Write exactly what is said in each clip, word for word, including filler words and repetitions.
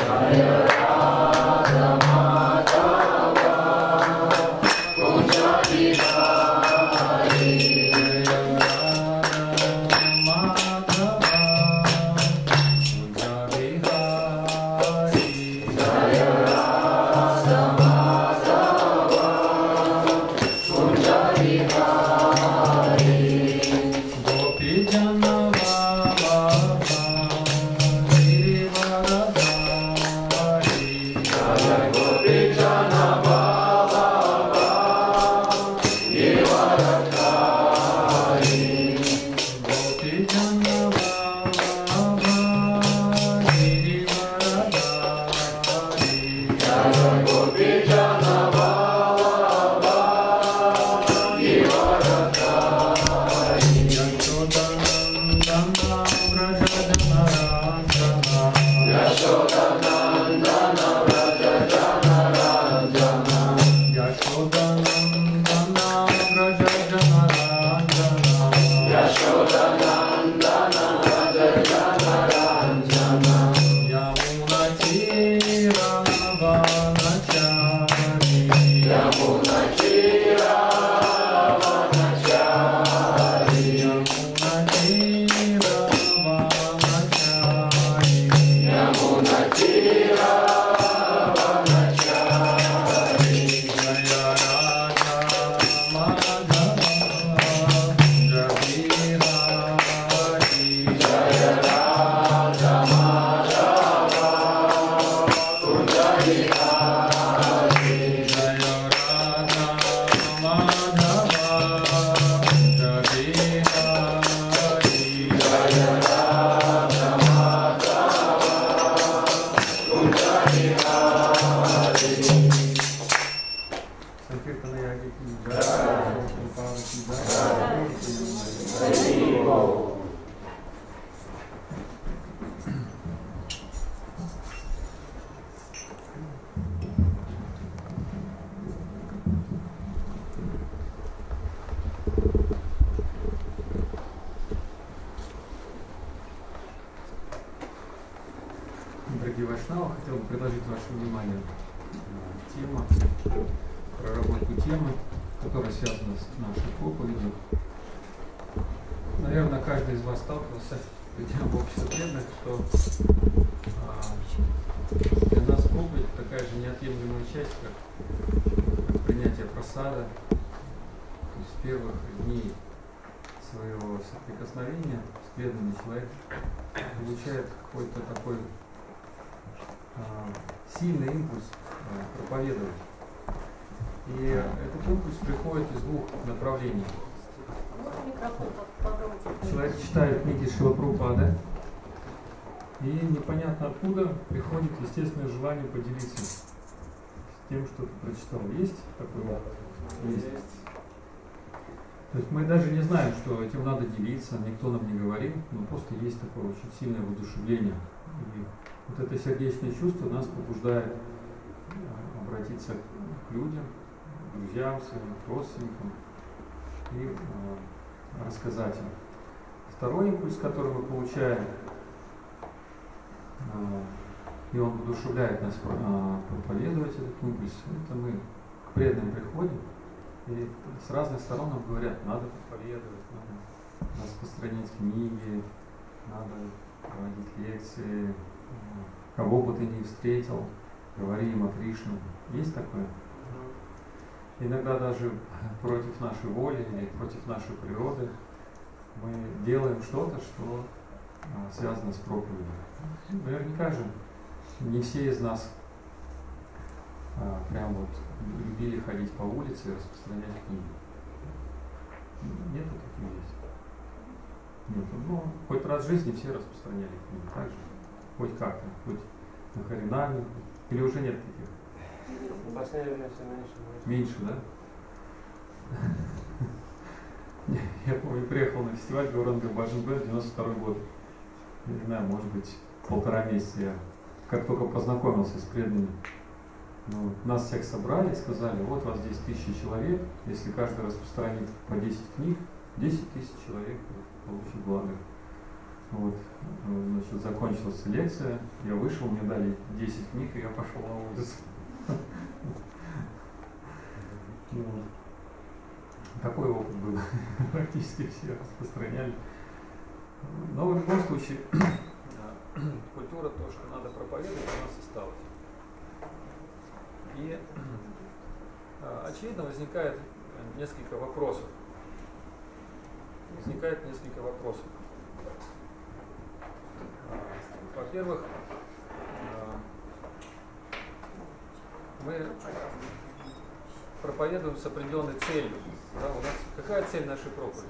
Дорогие вайшнавы, хотел бы предложить вашему вниманию тему, проработку темы, которая связана с нашей проповедью. Наверное, каждый из вас сталкивался в обществе преданных, что а, для нас проповедь такая же неотъемлемая часть, как, как принятие прасада. То есть с первых дней своего соприкосновения с преданным человек получает какой-то такой сильный импульс проповедовать. И этот импульс приходит из двух направлений. Человек читает книги Шрилы Прабхупады, и непонятно откуда приходит естественное желание поделиться с тем, что ты прочитал. Есть такое? Есть. То есть мы даже не знаем, что этим надо делиться, никто нам не говорил, но просто есть такое очень сильное воодушевление. И вот это сердечное чувство нас побуждает обратиться к людям, к друзьям своим, к родственникам и э, рассказать им. Второй импульс, который мы получаем, э, и он воодушевляет нас э, проповедовать этот импульс, это мы к преданным приходим, и с разных сторон нам говорят, надо проповедовать, надо распространять книги, надо проводить лекции, кого бы ты ни встретил, говори им о Кришне. Есть такое? Иногда даже против нашей воли или против нашей природы мы делаем что-то, что а, связано с проповедью. Наверняка же не все из нас а, прям вот любили ходить по улице и распространять книги. Нет, таких есть. Нет, ну, хоть раз в жизни все распространяли книги, так же. Хоть как-то, хоть на Харинаме, или уже нет таких? В последнее время все меньше. Меньше, да? Я помню, приехал на фестиваль Гауранга Баджан-Бэнд, девяносто второй год. Не знаю, может быть, полтора месяца я как только познакомился с преданными. Ну, нас всех собрали и сказали, вот у вас здесь тысяча человек, если каждый распространит по десять книг, десять тысяч человек получит благо. Вот, значит, закончилась лекция, я вышел, мне дали десять книг, и я пошел на улицу. Такой опыт был. Практически все распространяли. Но в любом случае, культура, то, что надо проповедовать, у нас осталась. И очевидно возникает несколько вопросов. Возникает несколько вопросов. Во-первых, мы проповедуем с определенной целью. Да, у нас какая цель нашей проповеди?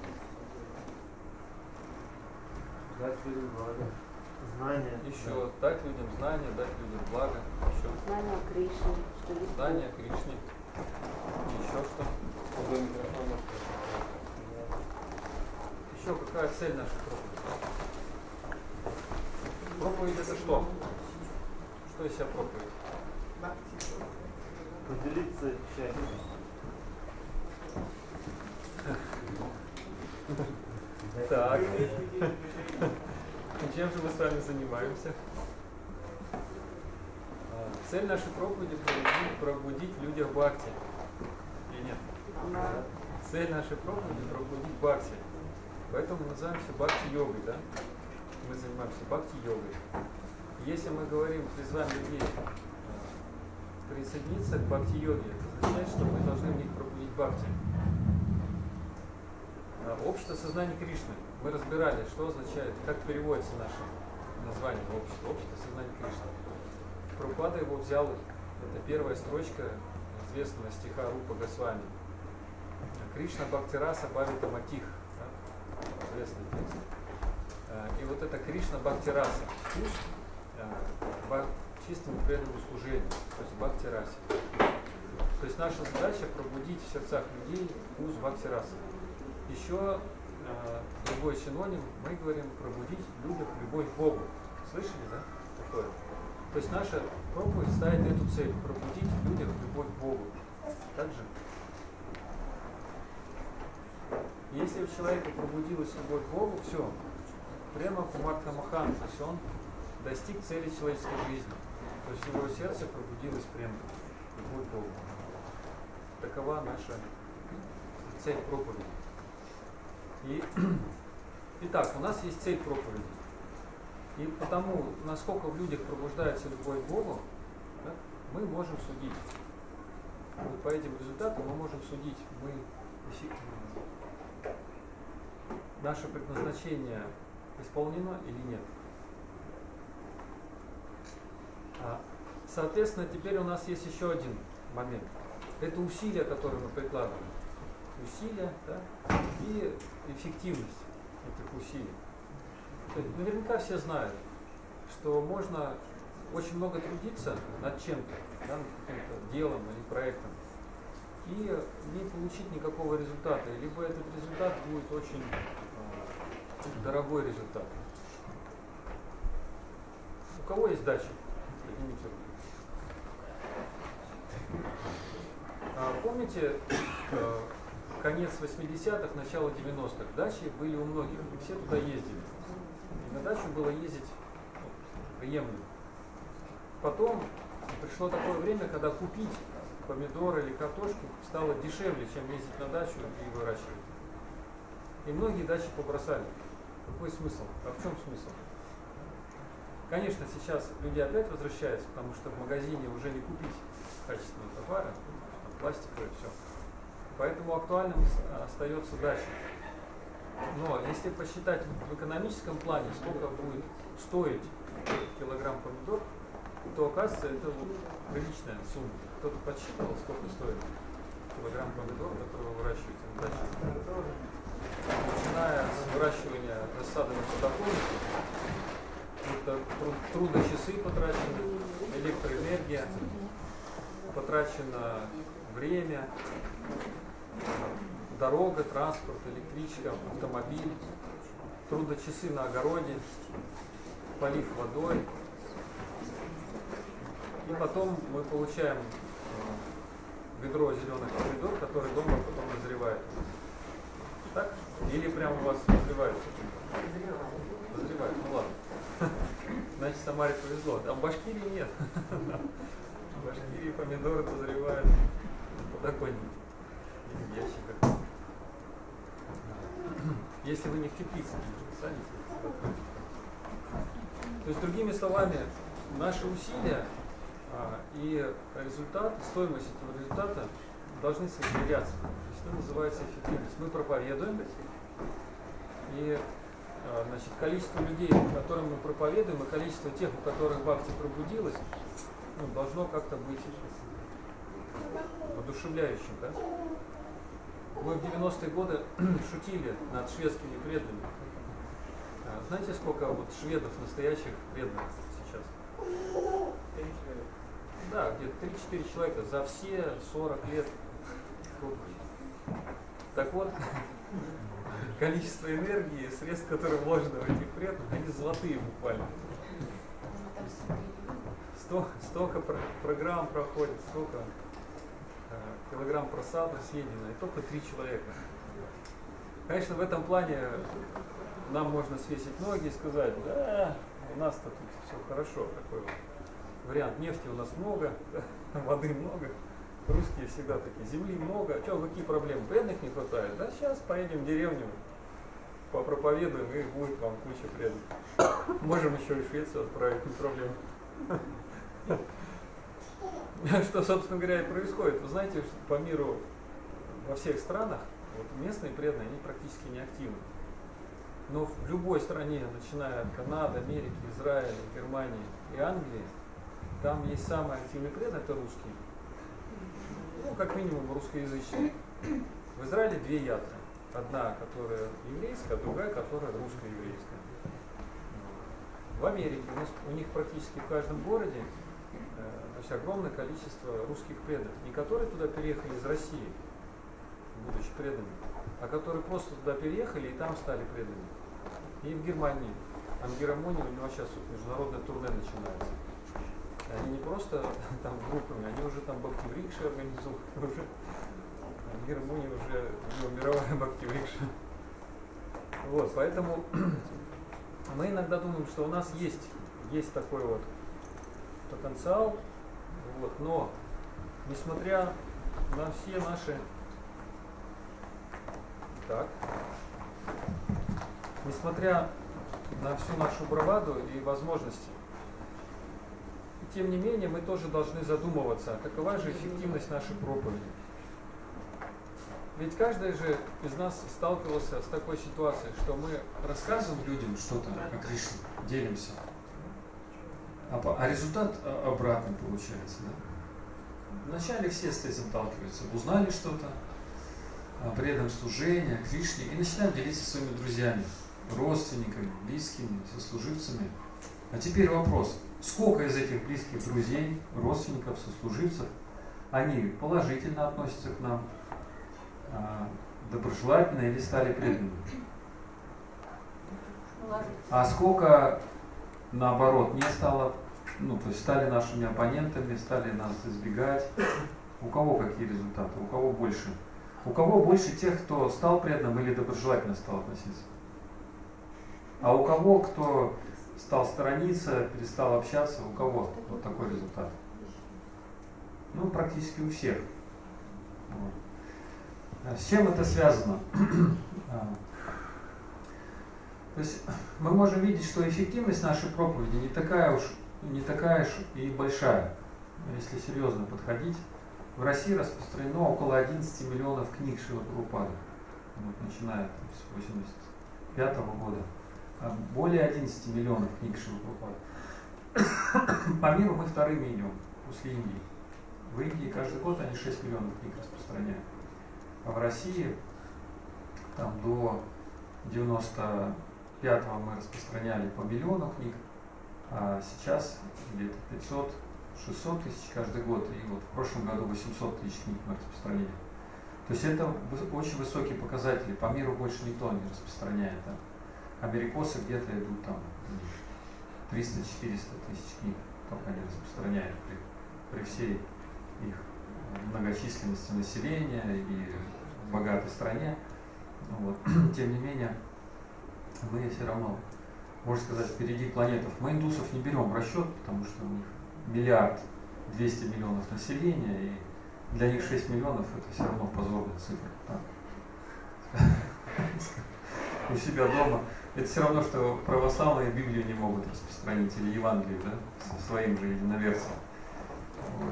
Дать людям благо. Знания. Еще да. Дать людям знания, дать людям благо. Еще. Знания о Кришне. Знания о Кришне. Еще что? Еще какая цель нашей проповеди? Проповедь это что? Что из себя проповедь? Поделиться счастьем. Так. Чем же мы с вами занимаемся? Цель нашей проповеди – пробудить в людях бхакти. Или нет? Цель нашей проповеди – пробудить бхакти. Поэтому мы называемся бхакти-йогой, да? Мы занимаемся бхакти-йогой. Если мы говорим, призываем людей присоединиться к бхакти-йоге, это означает, что мы должны в них пробудить бхакти. Общество сознания Кришны. Мы разбирали, что означает, как переводится наше название общества. Общество сознания Кришны. Прабхупада его взял, это первая строчка известного стиха Рупа Госвами. Кришна Бхактираса Бхавита Матих. Да? Известный текст. И вот это Кришна Бхактираса. Вкус чистому преданному служению. То есть Бхактирасе. То есть наша задача пробудить в сердцах людей вкус Бхактираса. Еще э, другой синоним, мы говорим пробудить в людях любовь к Богу. Слышали, да? Такое. То есть наша проповедь ставит эту цель, пробудить в людях любовь к Богу. Так же? Если у человека пробудилась любовь к Богу, все, прямо Кумарта Махан, то есть он достиг цели человеческой жизни. То есть в его сердце пробудилась прямо любовь к Богу. Такова наша цель проповеди. И, итак, у нас есть цель проповеди. И потому, насколько в людях пробуждается любовь к Богу, да, мы можем судить. Вот по этим результатам мы можем судить, мы, наше предназначение исполнено или нет. А, соответственно, теперь у нас есть еще один момент. Это усилия, которые мы прикладываем. Усилия, да, и эффективность этих усилий. То есть, наверняка все знают, что можно очень много трудиться над чем-то, да, над каким-то делом или проектом, и не получить никакого результата. Либо этот результат будет очень э, дорогой результат. У кого есть дача? Поднимите руку. А, помните, э, конец восьмидесятых, начало девяностых, дачи были у многих, и все туда ездили. И на дачу было ездить ну, приемлемо. Потом пришло такое время, когда купить помидоры или картошку стало дешевле, чем ездить на дачу и выращивать. И многие дачи побросали. Какой смысл? А в чем смысл? Конечно, сейчас люди опять возвращаются, потому что в магазине уже не купить качественного товара, пластиковое все. Поэтому актуальным остается дача. Но если посчитать в экономическом плане, сколько будет стоить килограмм помидор, то оказывается, это вот приличная сумма. Кто-то подсчитывал, сколько стоит килограмм помидор, который вы выращиваете на даче. Начиная с выращивания рассады на подоконнике, это трудочасы потрачены, электроэнергия, потрачено время, дорога, транспорт, электричка, автомобиль, трудочасы на огороде, полив водой. И потом мы получаем ведро зеленых помидор, которые дома потом назревают. Так? Или прямо у вас созревает? Созревает, ну ладно. Значит, Самаре повезло. А в Башкирии нет. В Башкирии помидоры созревают на подоконнике или в ящиках. Если вы не в теплице садите. То есть, другими словами, наши усилия а, и результат, стоимость этого результата должны соизмеряться. Что называется эффективность. Мы проповедуем, и а, значит, количество людей, которым мы проповедуем, и количество тех, у которых бхакти пробудилось, ну, должно как-то быть воодушевляющим. Да? Мы в девяностые годы шутили над шведскими преданными. Знаете, сколько вот шведов настоящих преданных сейчас? Да, где-то три-четыре человека за все сорок лет. Так вот, количество энергии, средств, которые вложены в этих преданных, они золотые буквально. Сто, столько про, программ проходит, столько э, килограмм просадов съедено, и только три человека. Конечно, в этом плане нам можно свесить ноги и сказать, да, у нас-то тут все хорошо, такой вот вариант. Нефти у нас много, да, воды много, русские всегда такие, земли много, а что, какие проблемы, преданных не хватает? Да, сейчас поедем в деревню, попроповедуем, и будет вам куча преданных. Можем еще и в Швецию отправить, не проблема. Что, собственно говоря, и происходит. Вы знаете, что по миру, во всех странах, вот местные преданные, они практически не активны. Но в любой стране, начиная от Канады, Америки, Израиля, Германии и Англии, там есть самые активные преданные, это русские. Ну, как минимум, русскоязычные. В Израиле две ятры. Одна, которая еврейская, а другая, которая русско-еврейская. В Америке у, нас, у них практически в каждом городе э, значит, огромное количество русских преданных. Не которые туда переехали из России, будучи преданными, а которые просто туда переехали и там стали преданными. И в Германии. Ангера Муни, у него сейчас вот международное турне начинается. Они не просто там группами, они уже там бхакти-врикши организуют. Уже. Ангера Муни уже у него мировая бхакти-врикша. Вот, поэтому мы иногда думаем, что у нас есть, есть такой вот потенциал, вот, но несмотря на все наши так, несмотря на всю нашу браваду и возможности, тем не менее мы тоже должны задумываться, какова же эффективность нашей проповеди. Ведь каждый же из нас сталкивался с такой ситуацией, что мы рассказываем людям что-то о Кришне, делимся, а, а результат обратный получается. Да? Вначале все с этим сталкиваются, узнали что-то о преданном служении, о Кришне, и начинаем делиться со своими друзьями, родственниками, близкими, сослуживцами. А теперь вопрос, сколько из этих близких друзей, родственников, сослуживцев, они положительно относятся к нам, доброжелательно или стали преданными? А сколько, наоборот, не стало, ну, то есть стали нашими оппонентами, стали нас избегать? У кого какие результаты? У кого больше? У кого больше тех, кто стал преданным или доброжелательно стал относиться? А у кого, кто стал сторониться, перестал общаться, у кого вот такой результат? Ну, практически у всех. Вот. С чем это связано? То есть мы можем видеть, что эффективность нашей проповеди не такая уж, не такая уж и большая. Если серьезно подходить, в России распространено около одиннадцати миллионов книг Шрилы Прабхупады, вот, начиная с восемьдесят пятого года. Более одиннадцати миллионов книг Шрилы Прабхупады. По миру мы вторыми идем, после Индии. В Индии каждый год они шесть миллионов книг распространяют. А в России там, до девяносто пятого мы распространяли по миллиону книг, а сейчас где-то пятьсот-шестьсот тысяч каждый год, и вот в прошлом году восемьсот тысяч книг мы распространили. То есть это очень высокие показатели, по миру больше никто не распространяет. Да? Америкосы где-то идут там триста-четыреста тысяч книг, только они распространяют при, при всей их многочисленности населения и в богатой стране. Вот. Тем не менее, мы все равно, можно сказать, впереди планетов. Мы индусов не берем в расчет, потому что у них миллиард двести миллионов населения, и для них шесть миллионов это все равно позорная цифра. У себя дома. Это все равно, что православные Библию не могут распространить, или Евангелие, да, со своим же единоверцем. Вот.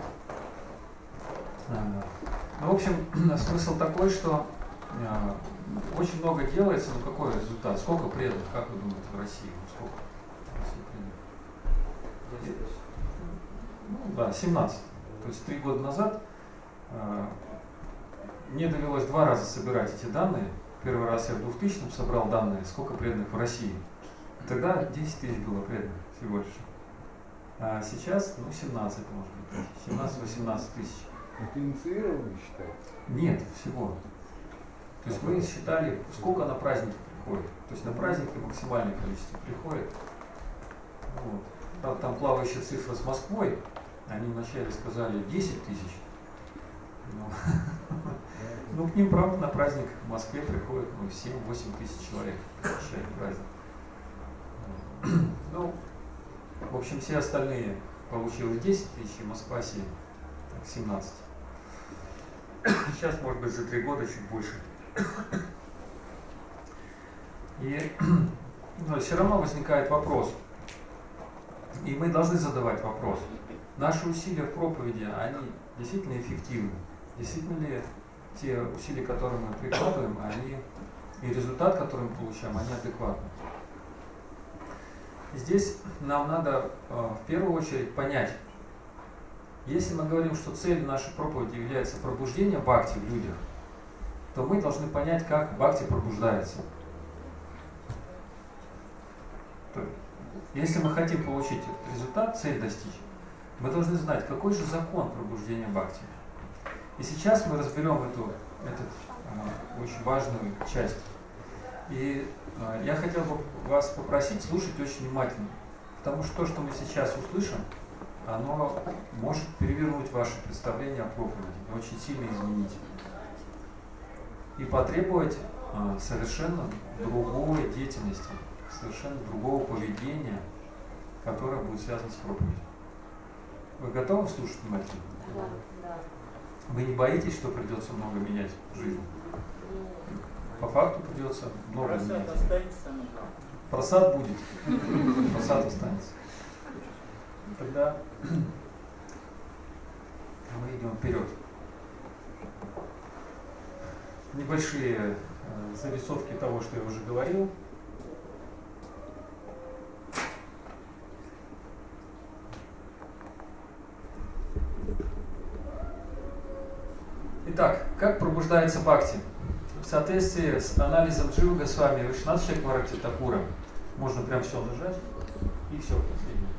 Ну, в общем, смысл такой, что э, очень много делается, но какой результат? Сколько преданных, как вы думаете, в России? Сколько в России преданных? Ну, да, семнадцать. То есть три года назад э, мне довелось два раза собирать эти данные. Первый раз я в двухтысячном собрал данные, сколько преданных в России. Тогда десять тысяч было преданных всего лишь. А сейчас, ну, семнадцать, может быть, семнадцать-восемнадцать тысяч. Это инициированно считается? Нет, всего. То есть мы считали, сколько на праздники приходит. То есть на праздники максимальное количество приходит. Вот. Правда, там плавающая цифра с Москвой. Они вначале сказали десять тысяч. Ну, ну, к ним, правда, на праздник в Москве приходит ну, семь-восемь тысяч человек. Посещает праздник. Ну, в общем, все остальные получилось десять тысяч, и Москва семь. Так, семнадцать. Сейчас, может быть, за три года чуть больше. И но все равно возникает вопрос. И мы должны задавать вопрос. Наши усилия в проповеди, они действительно эффективны? Действительно ли те усилия, которые мы прикладываем, они и результат, который мы получаем, они адекватны? Здесь нам надо э, в первую очередь понять, если мы говорим, что целью нашей проповеди является пробуждение бхакти в людях, то мы должны понять, как бхакти пробуждается. То, если мы хотим получить этот результат, цель достичь, мы должны знать, какой же закон пробуждения бхакти. И сейчас мы разберем эту, эту э, очень важную часть. И э, я хотел бы вас попросить слушать очень внимательно, потому что то, что мы сейчас услышим, оно может перевернуть ваше представление о проповеди, очень сильно изменить. И потребовать э, совершенно другой деятельности, совершенно другого поведения, которое будет связано с проповедью. Вы готовы слушать внимательно? Да, да. Вы не боитесь, что придется много менять в жизни? По факту придется много Просад менять. останется. Просад будет. Просад останется. Тогда мы идем вперед. Небольшие э, зарисовки того, что я уже говорил. Итак, как пробуждается бхакти? В соответствии с анализом Дживы Госвами и Вишванатха Чакраварти Такура можно прям все нажать и все последнее.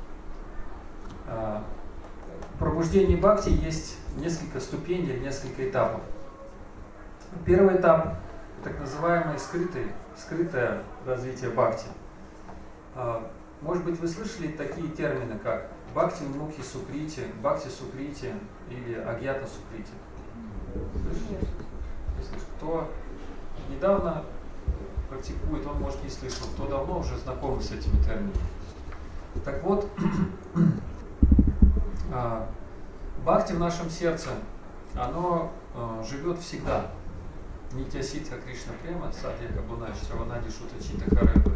А, в пробуждении бхакти есть несколько ступеней, несколько этапов. Первый этап – так называемое скрытое, скрытое развитие бхакти. А, может быть, вы слышали такие термины, как бхакти мукхи сукрити, бхакти сукрити или агьята сукрити. Слышали? Кто недавно практикует, он, может, не слышал, кто давно уже знаком с этими терминами. Так вот, бхакти в нашем сердце, оно живет всегда. Нитья-ситха Кришна Према, Садья Кабунай, Шраванади Шутачита Харайбы.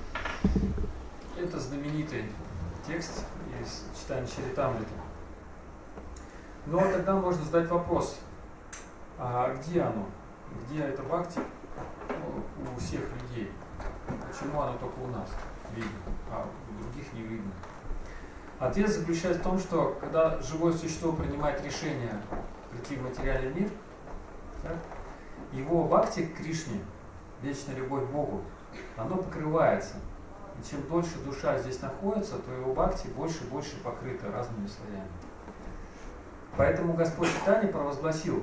Это знаменитый текст из читания Чаритамриты. Но тогда можно задать вопрос, а где оно? Где это бхакти у всех людей? Почему оно только у нас видно, а у других не видно? Ответ заключается в том, что когда живое существо принимает решение прийти в материальный мир, так, его бхакти к Кришне, вечная любовь к Богу, оно покрывается. И чем дольше душа здесь находится, то его бхакти больше и больше покрыто разными слоями. Поэтому Господь Чайтанья провозгласил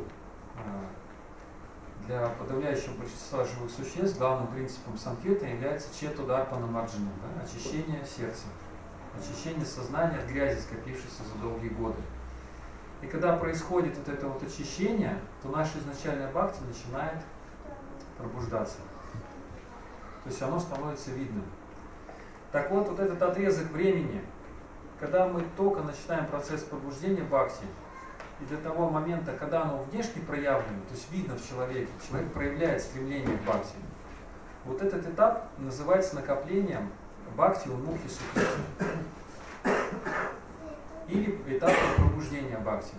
для подавляющего большинства живых существ главным принципом санкиртана является четударпана марджана, да, очищение сердца, очищение сознания от грязи, скопившейся за долгие годы. И когда происходит вот это вот очищение, то наша изначальная бхакти начинает пробуждаться. То есть оно становится видным. Так вот, вот этот отрезок времени, когда мы только начинаем процесс пробуждения бхакти, и до того момента, когда оно внешне проявлено, то есть видно в человеке, человек проявляет стремление к бхакти, вот этот этап называется накоплением бхакти унмухи сукрити. Или этап пробуждения бхакти.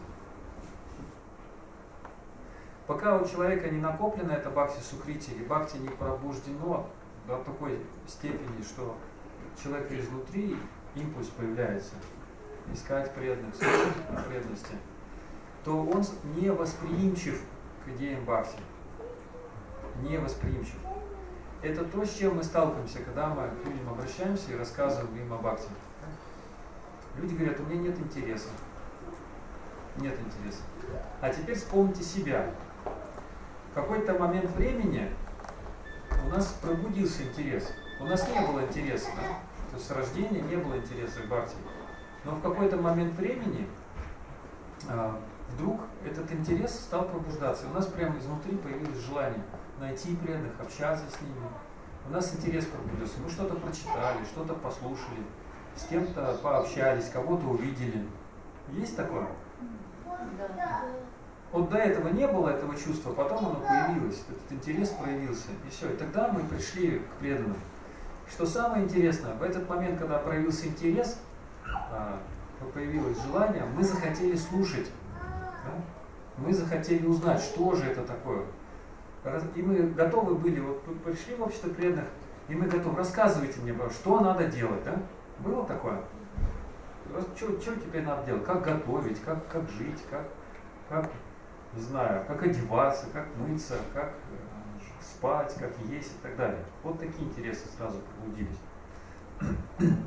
Пока у человека не накоплено это бхакти сукрити, и бхакти не пробуждено до такой степени, что человек изнутри импульс появляется, искать преданных, слушать о преданности, то он не восприимчив к идеям бхакти. Не восприимчив. Это то, с чем мы сталкиваемся, когда мы к людям обращаемся и рассказываем им о бхакти. Люди говорят, у меня нет интереса. Нет интереса. А теперь вспомните себя. В какой-то момент времени у нас пробудился интерес. У нас не было интереса, да? То есть с рождения не было интереса к бхакти. Но в какой-то момент времени а, вдруг этот интерес стал пробуждаться. И у нас прямо изнутри появилось желание найти преданных, общаться с ними. У нас интерес пробудился. Мы что-то прочитали, что-то послушали, с кем-то пообщались, кого-то увидели. Есть такое? Да. Вот до этого не было этого чувства, потом оно появилось, этот интерес проявился, и все. И тогда мы пришли к преданным. Что самое интересное, в этот момент, когда проявился интерес, появилось желание, мы захотели слушать, да? Мы захотели узнать, что же это такое. И мы готовы были, вот пришли в общество преданных, и мы готовы, рассказывайте мне, что надо делать, да? Было такое? Что, что теперь надо делать? Как готовить, как, как жить, как, как, не знаю, как одеваться, как мыться, как э, спать, как есть и так далее. Вот такие интересы сразу пробудились.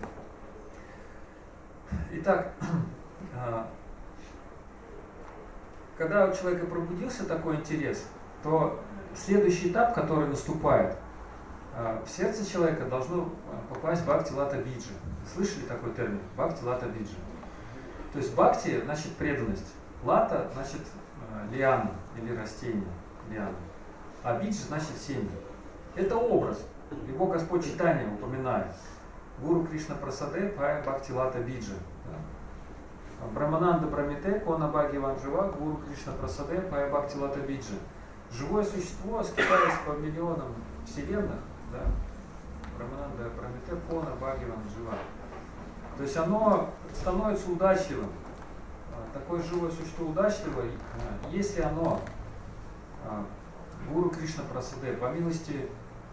Итак, э, когда у человека пробудился такой интерес, то следующий этап, который наступает, э, в сердце человека должно попасть бхакти лата биджа. Слышали такой термин? Бхакти лата биджа. То есть бхакти значит преданность. Лата значит э, лиана или растение, лиана. А биджа значит семя. Это образ. Его Господь Чайтанья упоминает. Гуру Кришна Прасаде Пая Бхакти лата биджа. Брамананда Брамите Кона Бхагиван Жива Гуру Кришна Прасаде Пая Бхакти лата биджа. Живое существо, скитаясь по миллионам вселенных, да? Брамананда Брамите Кона Бхагиван Жива. То есть оно становится удачливым. Такое живое существо удачливое, если оно, Гуру Кришна Прасаде, по милости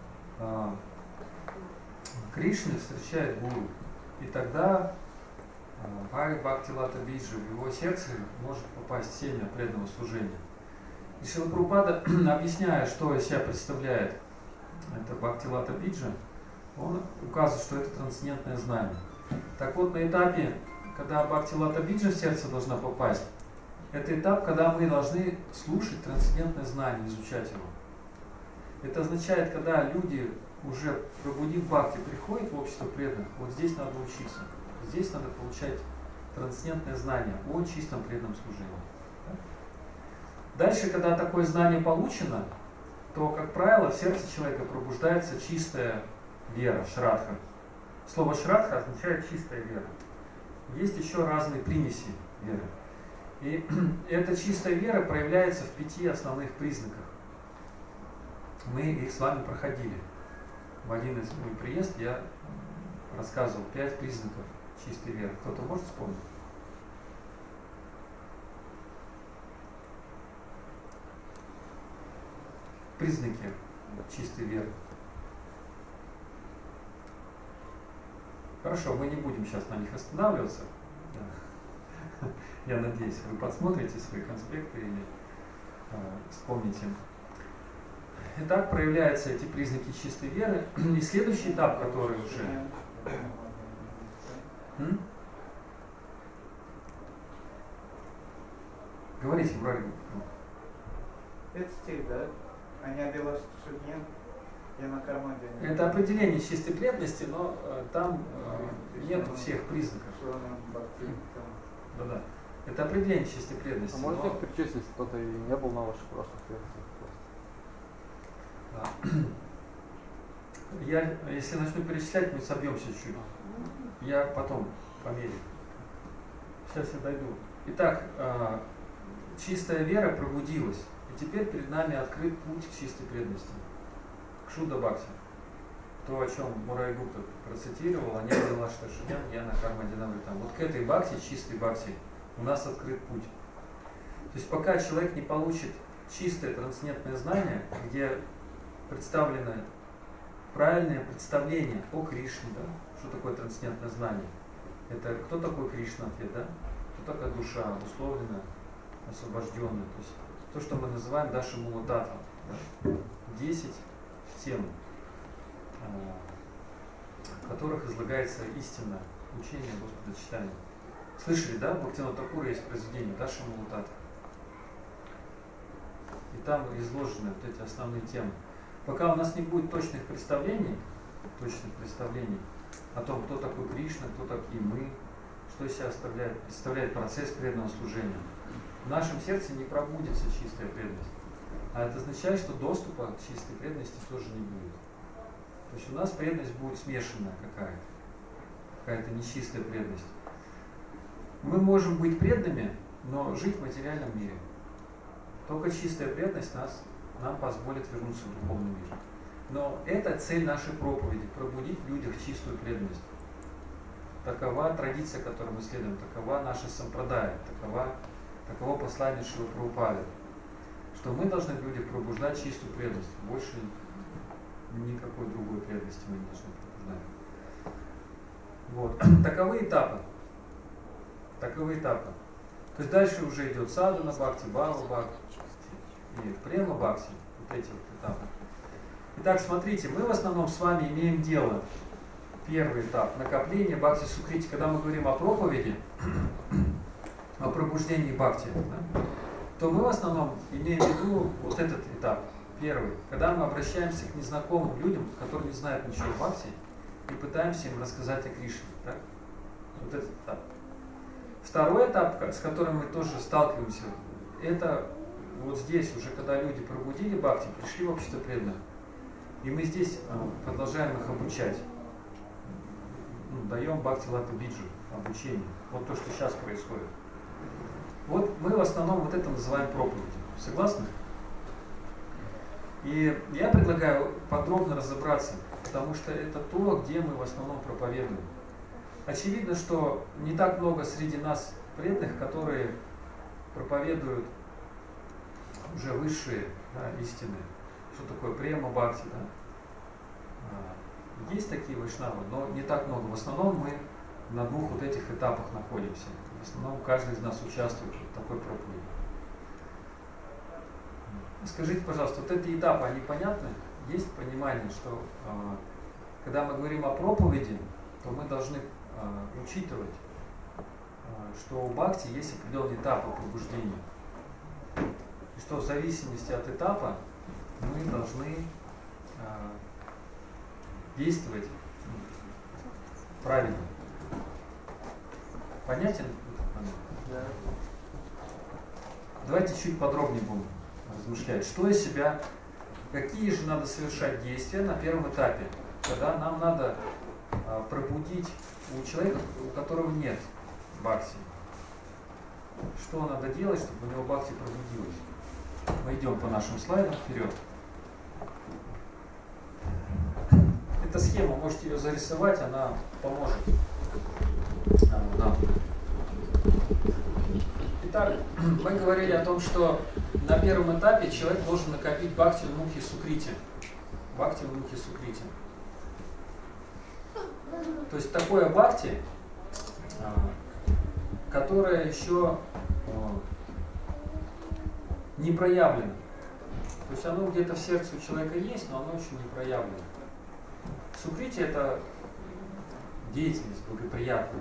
Кришны встречает Гуру. И тогда Бхави Бхакти лата биджа, в его сердце может попасть семя преданного служения. И Шрила Прабхупада, объясняя, что из себя представляет это Бхакти лата биджа, он указывает, что это трансцендентное знание. Так вот, на этапе, когда Бхакти лата биджа в сердце должна попасть, это этап, когда мы должны слушать трансцендентное знание, изучать его. Это означает, когда люди, уже пробудив бхакти, приходят в общество преданных, вот здесь надо учиться. Здесь надо получать трансцендентное знание о чистом преданном служении. Дальше, когда такое знание получено, то, как правило, в сердце человека пробуждается чистая вера, шрадха. Слово шрадха означает чистая вера. Есть еще разные примеси веры. И эта чистая вера проявляется в пяти основных признаках. Мы их с вами проходили. В один из мой приезд я рассказывал пять признаков чистой веры. Кто-то может вспомнить? Признаки чистой веры. Хорошо, мы не будем сейчас на них останавливаться. Я надеюсь, вы подсмотрите свои конспекты и э, вспомните. Итак, проявляются эти признаки чистой веры. И следующий этап, который уже... М? Говорите, Брали. Это стиль, да? А не обелась судья? Я на кармане. Это определение чистой преданности, но э, там э, нету всех признаков. Да-да. Это определение чистой преданности. А можно но... их перечислить, кто-то и не был на ваших прошлых лекциях? Я, если начну перечислять, мы собьемся чуть. Я потом померю. Сейчас я дойду. Итак, чистая вера пробудилась. И теперь перед нами открыт путь к чистой преданности. К Шудда Бхакти. То, о чем Мурай Гупта процитировал, они дела Шташунян, я на карма Динамритам. Вот к этой Бхакти, чистой Бхакти, у нас открыт путь. То есть пока человек не получит чистое трансцендентное знание, где представлено правильное представление о Кришне, да? Что такое трансцендентное знание? Это кто такой Кришна, ответ, да? Кто такая душа, обусловленная, освобожденная. То есть то, что мы называем Даша Мула Татва. Да? Десять тем, в которых излагается истинное учение Господа Чайтаньи. Слышали, да? Бхактивинода Такура есть произведение Даша Мула Татва. И там изложены вот эти основные темы. Пока у нас не будет точных представлений, точных представлений о том, кто такой Кришна, кто такие мы, что из себя представляет, представляет процесс преданного служения, в нашем сердце не пробудится чистая преданность. А это означает, что доступа к чистой преданности тоже не будет. То есть у нас преданность будет смешанная какая-то, какая-то нечистая преданность. Мы можем быть преданными, но жить в материальном мире. Только чистая преданность нас, нам позволит вернуться в духовный мир. Но это цель нашей проповеди – пробудить в людях чистую преданность. Такова традиция, которой мы следуем, такова наша сампрадая, такова, таково послание Шрилы Прабхупады, что мы должны в людях пробуждать чистую преданность. Больше никакой другой преданности мы не должны пробуждать. Вот. Таковы этапы. Таковы этапы. То есть дальше уже идет садхана бхакти, бхава бхакти и према бхакти. Вот эти вот этапы. Итак, смотрите, мы в основном с вами имеем дело. Первый этап – накопление бхакти сукрити. Когда мы говорим о проповеди, о пробуждении бхакти, да, то мы в основном имеем в виду вот этот этап. Первый. Когда мы обращаемся к незнакомым людям, которые не знают ничего о бхакти, и пытаемся им рассказать о Кришне. Так? Вот этот этап. Второй этап, с которым мы тоже сталкиваемся, это вот здесь уже, когда люди пробудили бхакти, пришли в общество преданных, и мы здесь продолжаем их обучать. Ну, даем бхакти лата биджу, обучение. Вот то, что сейчас происходит. Вот мы в основном вот это называем проповедью. Согласны? И я предлагаю подробно разобраться, потому что это то, где мы в основном проповедуем. Очевидно, что не так много среди нас преданных, которые проповедуют уже высшие, да, истины. Что такое према бхакти, да? Есть такие вайшнавы, но не так много. В основном мы на двух вот этих этапах находимся. В основном каждый из нас участвует в такой проповеди. Скажите, пожалуйста, вот эти этапы, они понятны? Есть понимание, что э, когда мы говорим о проповеди, то мы должны э, учитывать, э, что у бхакти есть определенные этапы пробуждения. И что в зависимости от этапа мы должны э, действовать правильно. Понятен? Да. Давайте чуть подробнее будем размышлять, что из себя, какие же надо совершать действия на первом этапе, когда нам надо а, пробудить у человека, у которого нет бхакти. Что надо делать, чтобы у него бхакти пробудилось? Мы идем по нашим слайдам вперед. Эта схема, можете ее зарисовать, она поможет нам. Итак, мы говорили о том, что на первом этапе человек должен накопить бхакти мухи сукрити. Бхакти мухи сукрити. То есть такое бхакти, которое еще не проявлено. То есть оно где-то в сердце у человека есть, но оно еще не проявлено. Сукрити – это деятельность благоприятная.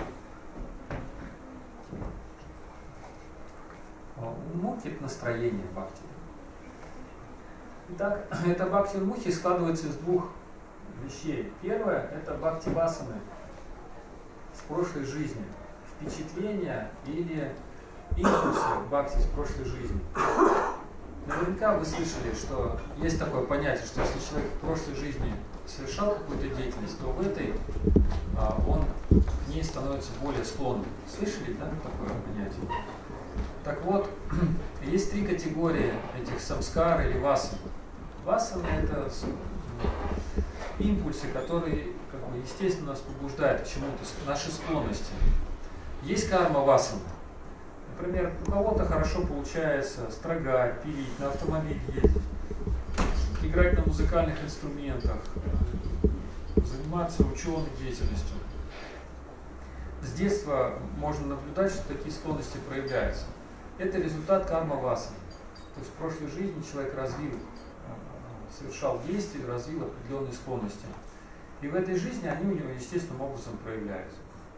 Мухи – это настроение бхакти. Итак, это бхакти мухи складывается из двух вещей. Первое – это бхакти васаны с прошлой жизни. Впечатления или импульсы бхакти с прошлой жизни. Наверняка вы слышали, что есть такое понятие, что если человек в прошлой жизни совершал какую-то деятельность, то в этой а, он к ней становится более склонным. Слышали, да, такое понятие? Так вот, есть три категории этих самскар или васан. Васаны – это импульсы, которые, как бы, естественно, нас побуждают к чему-то, наши склонности. Есть карма васана. Например, у кого-то хорошо получается строгать, пилить, на автомобиле ездить, играть на музыкальных инструментах, заниматься ученой деятельностью. С детства можно наблюдать, что такие склонности проявляются. Это результат карма васаны. То есть в прошлой жизни человек развил, совершал действия, развил определенные склонности. И в этой жизни они у него естественным образом проявляются.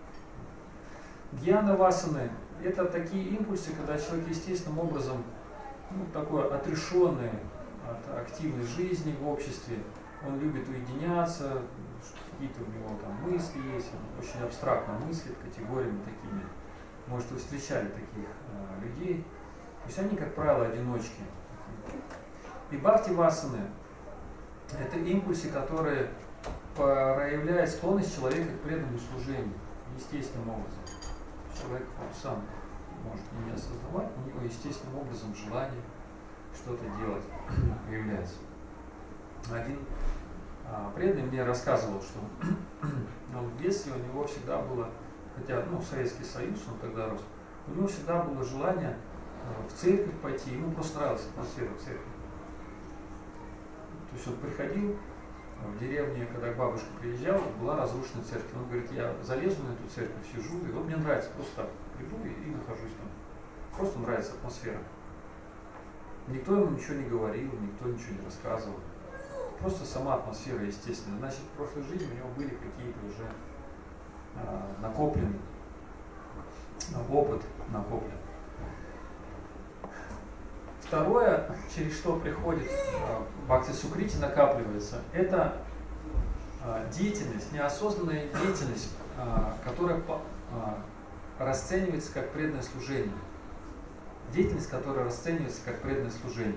Гьяна васаны – это такие импульсы, когда человек естественным образом, ну, такой отрешенный от активной жизни в обществе, он любит уединяться, какие-то у него там мысли есть, он очень абстрактно мыслит категориями такими. Может, вы встречали таких э, людей. То есть они, как правило, одиночки. И бхакти-васаны – это импульсы, которые проявляют склонность человека к преданному служению естественным образом. Человек он сам может не осознавать, у него естественным образом желание что-то делать появляется. Один а, преданный мне рассказывал, что он в детстве у него всегда было, хотя ну, Советский Союз, он тогда рос, у него всегда было желание а, в церковь пойти, ему просто нравилась атмосфера в церкви. То есть он приходил в деревне, когда бабушка приезжала, была разрушена церковь. Он говорит, я залезу на эту церковь, сижу, и вот мне нравится, просто так приду и, и нахожусь там. Просто нравится атмосфера. Никто ему ничего не говорил, никто ничего не рассказывал. Просто сама атмосфера естественная. Значит, в прошлой жизни у него были какие-то уже а, накопленные, опыт накоплен. Второе, через что приходит бхакти сукрити, накапливается, это а, деятельность, неосознанная деятельность, а, которая а, расценивается как преданное служение. Деятельность, которая расценивается как преданное служение.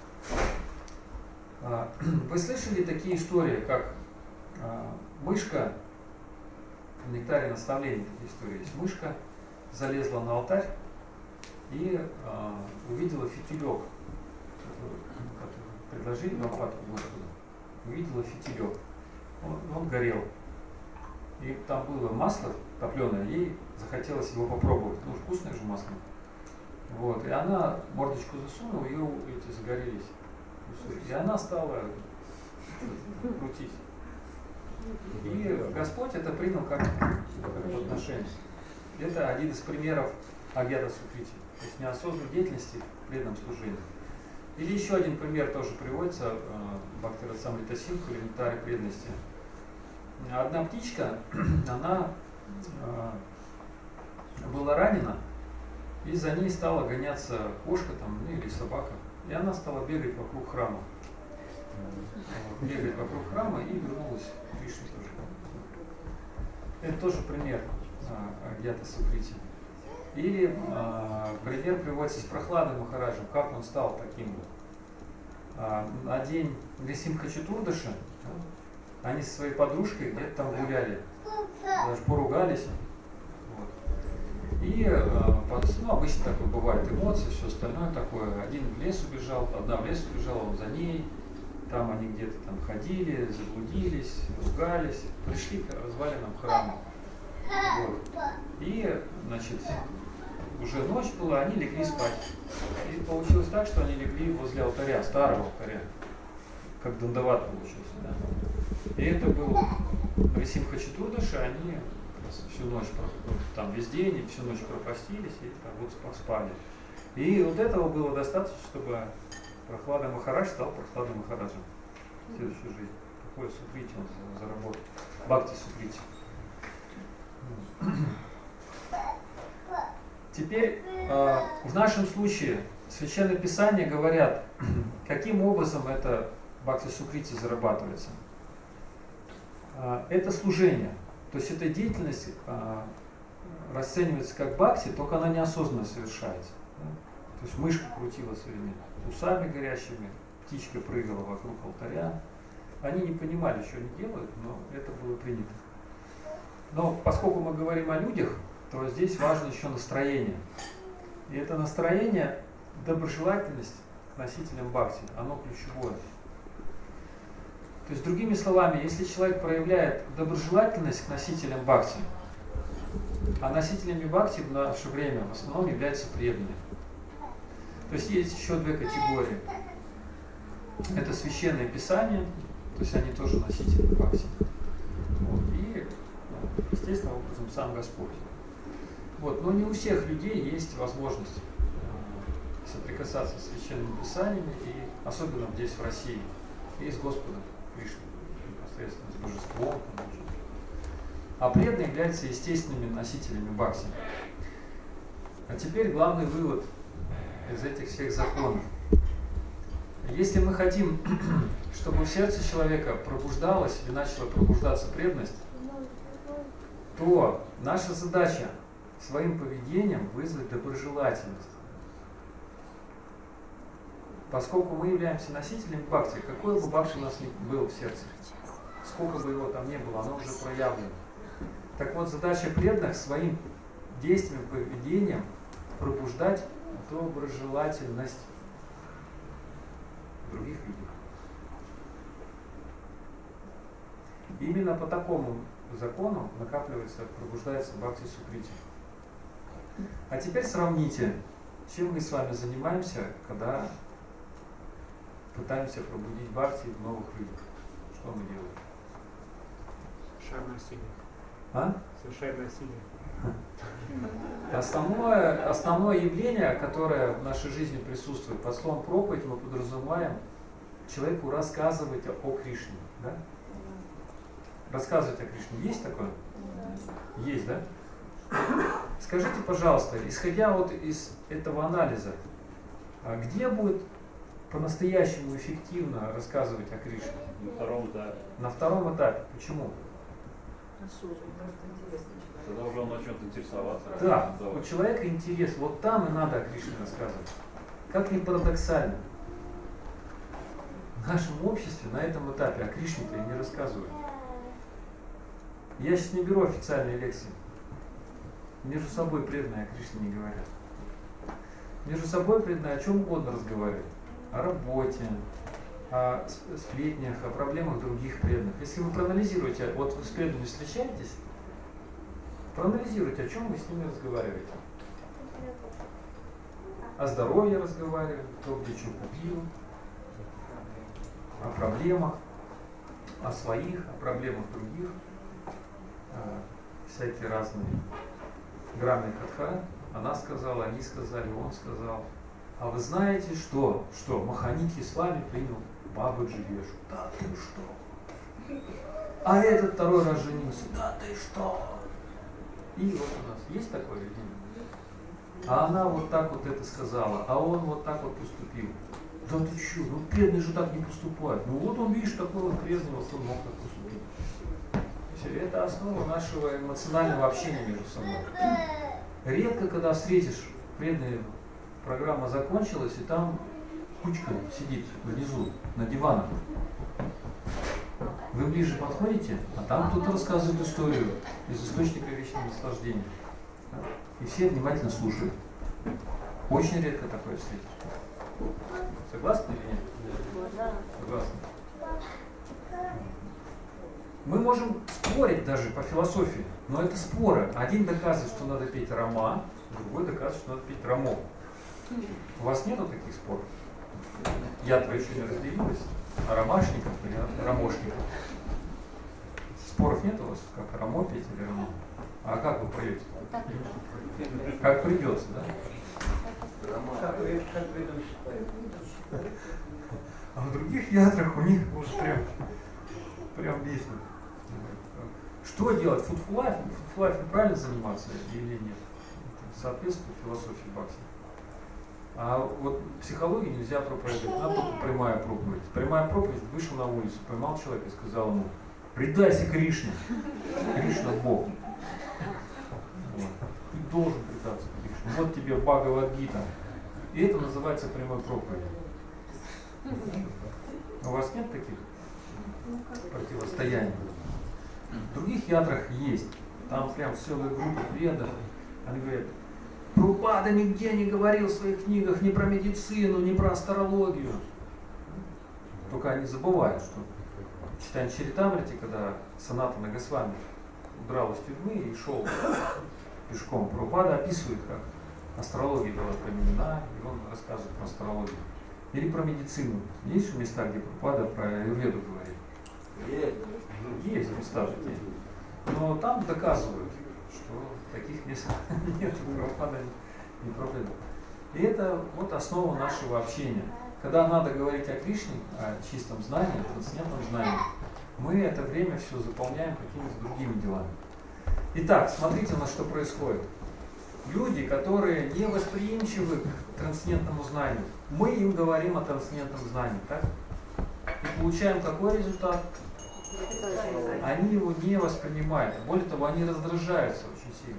А, вы слышали такие истории, как а, мышка, в нектаре наставлений такие истории есть, мышка залезла на алтарь и а, увидела фитилек, который, который предложили на лопатку Господу, увидела фитилек, он, он горел. И там было масло топленое, ей захотелось его попробовать, ну вкусное же масло. Вот, и она мордочку засунула, ее эти загорелись. И она стала крутить. И Господь это принял как, как отношение. Это один из примеров агьята сукрити, то есть неосознанной деятельности в преданном служении. Или еще один пример тоже приводится в Бхактивinoда Синдху, в нектаре преданности. Одна птичка, она была ранена, и за ней стала гоняться кошка там, ну, или собака. И она стала бегать вокруг храма. Бегать вокруг храма и вернулась к Кришне тоже. Это тоже пример агьята сукрити. Или а, пример приводится с Прохладой Махараджем, как он стал таким вот. А, на день Нрисимха Четурдаши они со своей подружкой где-то там гуляли, даже поругались. Вот. И а, ну, обычно такое бывает, эмоции, все остальное такое. Один в лес убежал, одна в лес убежала, он за ней. Там они где-то там ходили, заблудились, ругались, пришли к развалинам храма. Вот. И, значит, уже ночь была, они легли спать. И получилось так, что они легли возле алтаря, старого алтаря. Как Дандават получился, да. И это был Нрисимха Четурдаши, они всю ночь, там весь день, и всю ночь пропастились, и там вот спали. И вот этого было достаточно, чтобы Прохлада Махарадж стал Прохладой Махараджем в следующую жизнь. Такое сукрити он заработал. Бхакти сукрити. Теперь э, в нашем случае Священное Писание говорят, каким образом это бхакти сукрити зарабатывается. Э, это служение. То есть эта деятельность э, расценивается как бхакти, только она неосознанно совершается. Да? То есть мышка крутила своими усами горящими, птичка прыгала вокруг алтаря. Они не понимали, что они делают, но это было принято. Но поскольку мы говорим о людях, то здесь важно еще настроение. И это настроение, доброжелательность к носителям бхакти, оно ключевое. То есть, другими словами, если человек проявляет доброжелательность к носителям бхакти, а носителями бхакти в наше время в основном являются преданные. То есть есть еще две категории. Это священное писание, то есть они тоже носители бхакти. Вот. И, естественным образом, сам Господь. Вот. Но не у всех людей есть возможность соприкасаться с священными писаниями, и особенно здесь, в России, и с Господом Кришной, непосредственно с Божеством. А преданные являются естественными носителями бхакти. А теперь главный вывод из этих всех законов. Если мы хотим, чтобы в сердце человека пробуждалась или начала пробуждаться преданность, то наша задача своим поведением вызвать доброжелательность. Поскольку мы являемся носителями бхакти, какое бы бхакти у нас ни было в сердце, сколько бы его там ни было, оно уже проявлено. Так вот, задача преданных своим действием, поведением пробуждать доброжелательность других людей. Именно по такому закону накапливается, пробуждается бхакти сукрити. А теперь сравните, чем мы с вами занимаемся, когда пытаемся пробудить бхакти в новых людях. Что мы делаем? Совершаем насилие. А? Совершаем насилие. Основное, основное явление, которое в нашей жизни присутствует, под словом проповедь мы подразумеваем человеку рассказывать о Кришне. Да? Рассказывать о Кришне. Есть такое? Есть, да? Скажите, пожалуйста, исходя вот из этого анализа, где будет по-настоящему эффективно рассказывать о Кришне? На втором этапе. На втором этапе. Почему? Тогда уже он начнет интересоваться. Да, у человека интерес. Вот там и надо о Кришне рассказывать. Как ни парадоксально. В нашем обществе на этом этапе о Кришне-то и не рассказывают. Я сейчас не беру официальные лекции. Между собой преданные о Кришне не говорят. Между собой преданные о чем угодно разговаривают. О работе, о сплетнях, о проблемах других преданных. Если вы проанализируете, вот вы с преданными встречаетесь, проанализируйте, о чем вы с ними разговариваете. О здоровье разговариваем, кто где что купил, о проблемах, о своих, о проблемах других, всякие разные граммы катха. Она сказала, они сказали, он сказал. А вы знаете, что? Что? Маханити с вами принял Бабаджи Вешу. Да ты что? А этот второй раз женился. Да ты что? И вот у нас есть такое видение. А она вот так вот это сказала, а он вот так вот поступил. Да ты что? Ну преданные же так не поступают. Ну вот он, видишь, такой он преданный, вот он мог так поступить. Это основа нашего эмоционального общения между собой. Редко, когда встретишь преданные, программа закончилась, и там кучка сидит внизу, на диванах. Вы ближе подходите, а там кто-то рассказывает историю из источника вечного наслаждения. И все внимательно слушают. Очень редко такое встретишь. Согласны или нет? Согласны. Мы можем спорить даже по философии, но это споры. Один доказывает, что надо петь Рама, другой доказывает, что надо петь Рамо. У вас нету таких споров? Я-то еще не разделилась. А ромашников или ромошников? Споров нет у вас, как Рамо петь или Рамо? А как вы поете? Как придется, да? Как ведущий поет. А в других ядрах у них уж прям, прям весело. Что делать? Фудфлайф? Фудфлайфом правильно заниматься или нет? Это соответствует философии бхакти. А вот психологии нельзя проповедовать, надо только прямая проповедь. Прямая проповедь, вышел на улицу, поймал человека и сказал ему: предайся Кришне. Кришна Бог. Вот. Ты должен предаться Кришне. Вот тебе Бхагавад-гита. И это называется прямой проповедью. У вас нет таких противостояний? В других ядрах есть. Там прям целая группа ведов. Они говорят, Прабхупада нигде не говорил в своих книгах ни про медицину, ни про астрологию. Только они забывают, что читая Чаритамрити, когда Санатана Госвами удрал из тюрьмы и шел пешком, Прабхупада описывает, как астрология была применена, и он рассказывает про астрологию. Или про медицину. Есть же места, где Прабхупада про аюрведу говорит? Есть. Есть места такие. Но там доказывают, что таких мест нет, Прабхупада не проповедует. И это вот основа нашего общения. Когда надо говорить о Кришне, о чистом знании, о трансцендентном знании, мы это время все заполняем какими-то другими делами. Итак, смотрите, на что происходит. Люди, которые не восприимчивы к трансцендентному знанию, мы им говорим о трансцендентном знании, так? И получаем какой результат? Они его не воспринимают. Более того, они раздражаются очень сильно.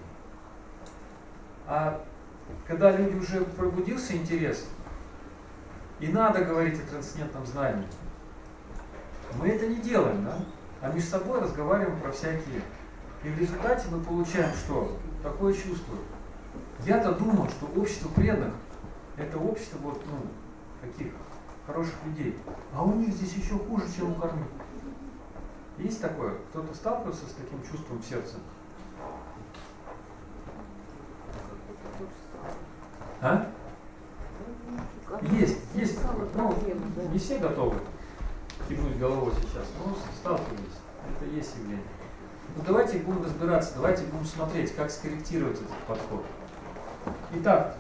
А когда люди уже пробудился интерес, и надо говорить о трансцендентном знании, мы это не делаем, да? А между собой разговариваем про всякие. И в результате мы получаем что? Такое чувство. Я-то думал, что общество преданных – это общество вот, ну, таких хороших людей. А у них здесь еще хуже, чем у кормы. Есть такое? Кто-то сталкивался с таким чувством в сердце? А? Есть, есть такое. Ну, не все готовы кивнуть головой сейчас, но сталкивались. Это есть явление. Ну, давайте будем разбираться, давайте будем смотреть, как скорректировать этот подход. Итак,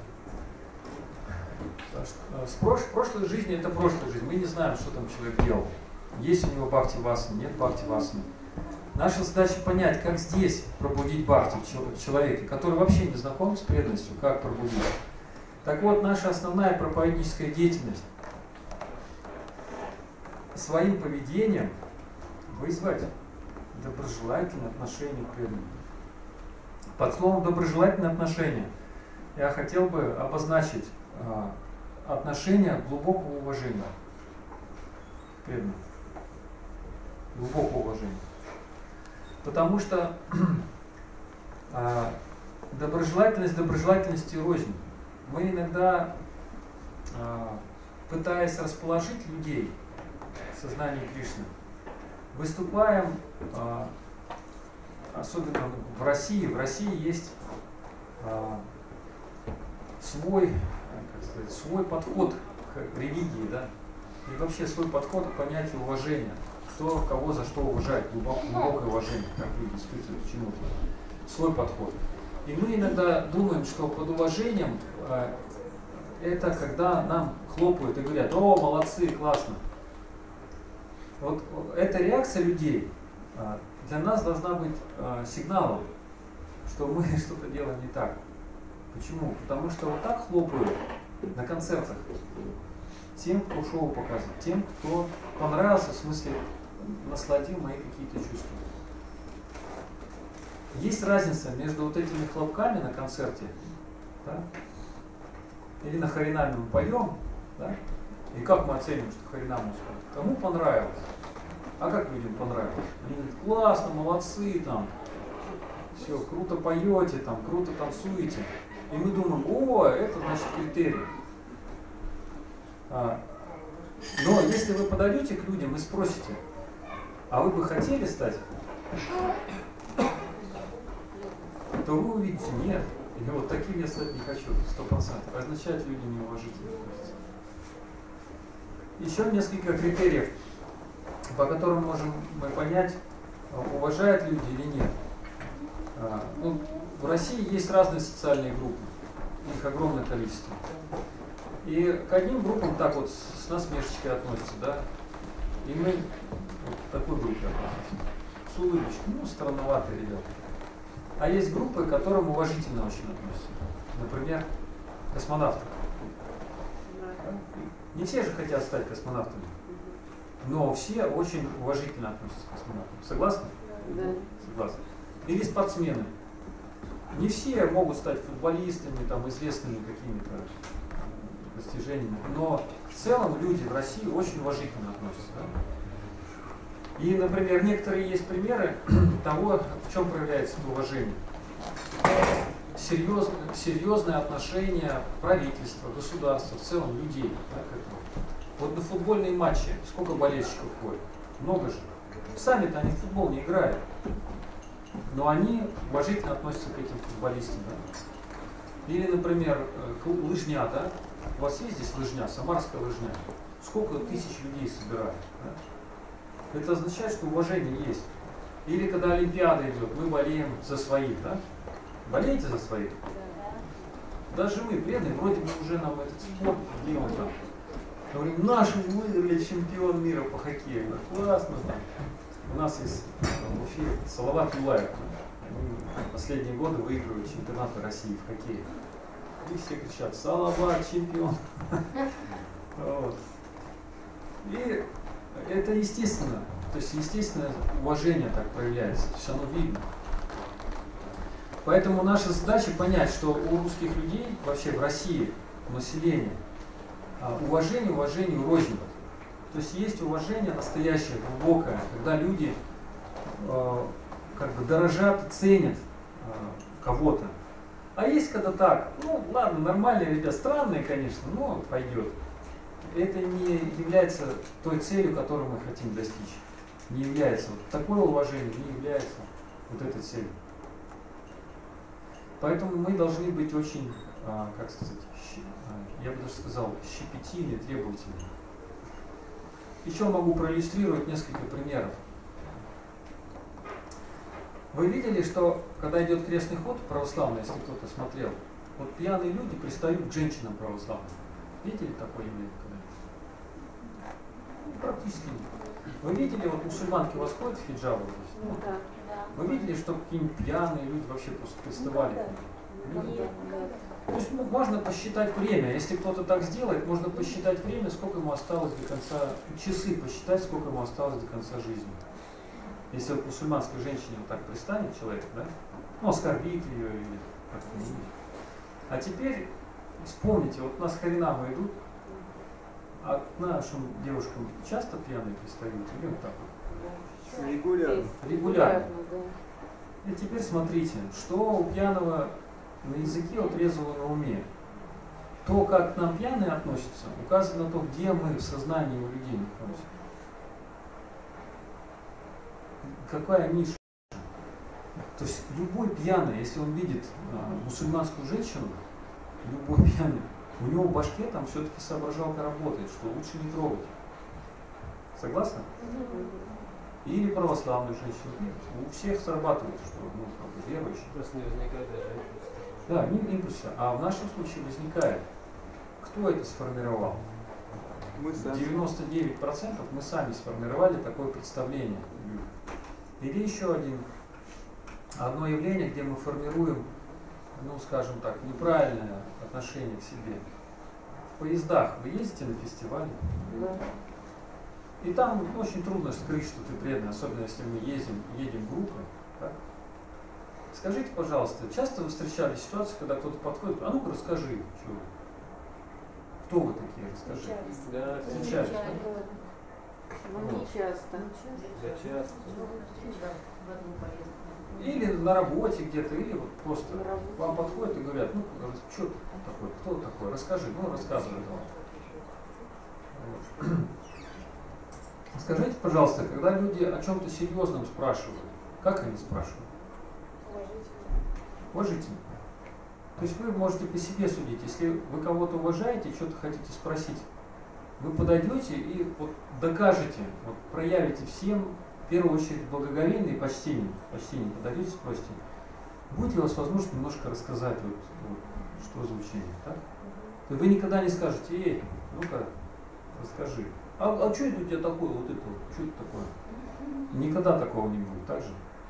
с прош... прошлой жизни это прошлая жизнь. Мы не знаем, что там человек делал. Есть у него бхакти васаны, нет бхакти васаны. Наша задача понять, как здесь пробудить бхакти в человеке, который вообще не знаком с преданностью, как пробудить. Так вот, наша основная проповедническая деятельность своим поведением вызвать доброжелательное отношение к преданным. Под словом доброжелательное отношение я хотел бы обозначить э, отношение глубокого уважения к преданным. Глубокого уважения. Потому что э, доброжелательность доброжелательности рознь. Мы иногда, э, пытаясь расположить людей в сознании Кришны, выступаем, э, особенно в России, в России есть э, свой, как сказать, свой подход к религии, да, и вообще свой подход к понятию уважения. Кто кого за что уважает, глубокое, глубокое уважение, как люди испытывают к чему-то. Свой подход. И мы иногда думаем, что под уважением э, это когда нам хлопают и говорят: о, молодцы, классно. Вот эта реакция людей э, для нас должна быть э, сигналом, что мы что-то делаем не так. Почему? Потому что вот так хлопают на концертах тем, кто шоу показывает, тем, кто понравился, в смысле насладил мои какие-то чувства. Есть разница между вот этими хлопками на концерте, да, или на харинаме мы поем, да, и как мы оценим, что харинам успел? Кому понравилось? А как людям понравилось? Они говорят: классно, молодцы, там, все, круто поете, там, круто танцуете. И мы думаем: о, это значит критерий. А, но если вы подойдете к людям и спросите: а вы бы хотели стать? То вы увидите: нет. Или вот таким я стать не хочу, сто процентов. Означает, люди неуважительно относятся. Еще несколько критериев, по которым можем мы понять, уважают люди или нет. А, ну, в России есть разные социальные группы, их огромное количество. И к одним группам так вот с насмешечкой относятся, да, и мы вот к такой группе относимся. С улыбочкой, ну, странноватые ребята. А есть группы, к которым уважительно очень относятся. Например, космонавты. Не все же хотят стать космонавтами, но все очень уважительно относятся к космонавтам. Согласны? Да. Согласны. Или спортсмены. Не все могут стать футболистами, там, известными какими-то достижениями. Но в целом люди в России очень уважительно относятся. Да? И, например, некоторые есть примеры того, в чем проявляется это уважение. Серьезное, серьезное отношение правительства, государства, в целом людей. Да, к этому. Вот на футбольные матчи сколько болельщиков ходит? Много же. Сами-то они в футбол не играют. Но они уважительно относятся к этим футболистам. Да? Или, например, лыжня, да? У вас есть здесь лыжня, самарская лыжня? Сколько тысяч людей собирают? Да? Это означает, что уважение есть. Или когда Олимпиада идет, мы болеем за своих, да? Болеете за своих? Даже мы, преданные, вроде бы уже нам этот спорт, где он там? Говорим, наши выиграли чемпион мира по хоккею. Да, классно там. У нас есть в Уфе Салават Юлаев. Они последние годы выигрывают чемпионаты России в хоккее. И все кричат, Салават, чемпион. Вот. И это естественно. То есть естественное уважение так проявляется. То есть оно видно. Поэтому наша задача понять, что у русских людей, вообще в России, у населения, уважение уважению рознь. То есть есть уважение настоящее, глубокое, когда люди э, как бы дорожат, ценят э, кого-то. А есть когда так, ну ладно, нормальные ребята, странные, конечно, но пойдет. Это не является той целью, которую мы хотим достичь. Не является. Вот такое уважение не является вот этой целью. Поэтому мы должны быть очень, э, как сказать, я бы даже сказал, щепетильны, требовательны. Еще могу проиллюстрировать несколько примеров. Вы видели, что когда идет крестный ход православный, если кто-то смотрел, вот пьяные люди пристают к женщинам православным. Видели такое явление? Ну, практически нет. Вы видели, вот мусульманки у вас ходят в хиджабах? Ну, да. Вы видели, что какие-нибудь пьяные люди вообще просто приставали? Ну, да. Нет, нет. То есть ну, можно посчитать время. Если кто-то так сделает, можно посчитать время, сколько ему осталось до конца, часы посчитать, сколько ему осталось до конца жизни. Если вот мусульманской женщине вот так пристанет человек, да, ну, оскорбит ее или как-то. А теперь вспомните, вот у нас харинамы идут, а к нашим девушкам часто пьяные пристают или вот так вот? Регулярно. Регулярно. И теперь смотрите, что у пьяного на языке, у трезвого на уме. То, как к нам пьяные относятся, указано на то, где мы в сознании у людей находимся. Какая ниша. То есть любой пьяный, если он видит а, мусульманскую женщину, любой пьяный, у него в башке там все-таки соображалка работает, что лучше не трогать. Согласны? Или православную женщину. У всех срабатывает, что ну, как бы верующие. Просто не возникает даже. Да, не импульса. А в нашем случае возникает. Кто это сформировал? Мы сами. девяносто девять процентов мы сами сформировали такое представление. Или еще один, одно явление, где мы формируем, ну скажем так, неправильное отношение к себе. В поездах вы ездите на фестивале? Да. И там очень трудно скрыть, что ты преданный, особенно если мы ездим, едем группой. Так? Скажите, пожалуйста, часто вы встречали ситуацию, когда кто-то подходит, а ну-ка расскажи, что вы? Кто вы такие, расскажи. Да, Встречались, да? Ну, не часто. Я часто. Или на работе где-то, или вот просто к вам подходят и говорят, ну, что ты такой, кто такой, расскажи, ну, рассказывай. Вот. Скажите, пожалуйста, когда люди о чем-то серьезном спрашивают, как они спрашивают? Уважительно. То есть вы можете по себе судить, если вы кого-то уважаете, что-то хотите спросить, вы подойдете и вот докажете, вот проявите всем, в первую очередь, благоговейное и почтение. Почтение подойдете, спросите, будет ли у вас возможность немножко рассказать, вот, вот, что за учение, так? То вы никогда не скажете, эй, ну-ка, расскажи. А, а что это у тебя такое, вот это вот, что это такое? Никогда такого не будет, так же?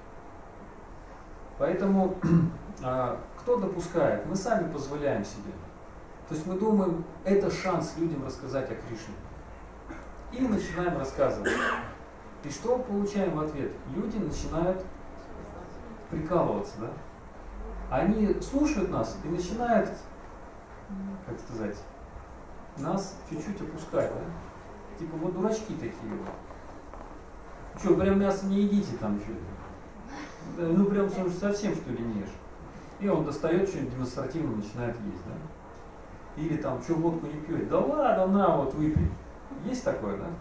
Поэтому а, кто допускает? Мы сами позволяем себе. То есть мы думаем, это шанс людям рассказать о Кришне. И начинаем рассказывать. И что получаем в ответ? Люди начинают прикалываться, да? Они слушают нас и начинают, как сказать, нас чуть-чуть опускать, да? Типа, вот дурачки такие вот. Что, прям мясо не едите там что-то? Ну, прям совсем что ли не ешь? И он достает что-нибудь демонстративно, начинает есть, да? Или там, что, водку не пьете? Да ладно, на, вот выпей. Есть такое, да?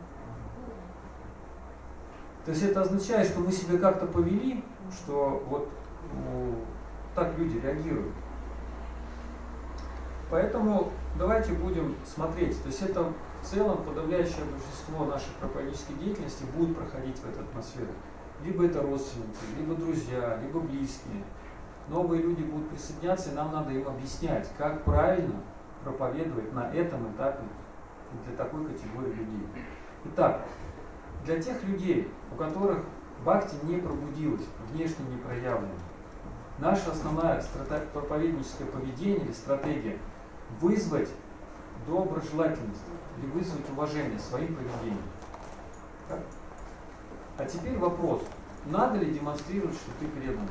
То есть это означает, что мы себя как-то повели, что вот ну, так люди реагируют. Поэтому давайте будем смотреть. То есть это в целом подавляющее большинство нашей проповеднической деятельности будет проходить в этой атмосфере. Либо это родственники, либо друзья, либо близкие. Новые люди будут присоединяться, и нам надо им объяснять, как правильно проповедовать на этом этапе для такой категории людей. Итак, для тех людей, у которых бхакти не пробудилась, внешне не проявлена, наша основная проповедническое поведение или стратегия – вызвать доброжелательность или вызвать уважение своим поведением. Так? А теперь вопрос, надо ли демонстрировать, что ты предан?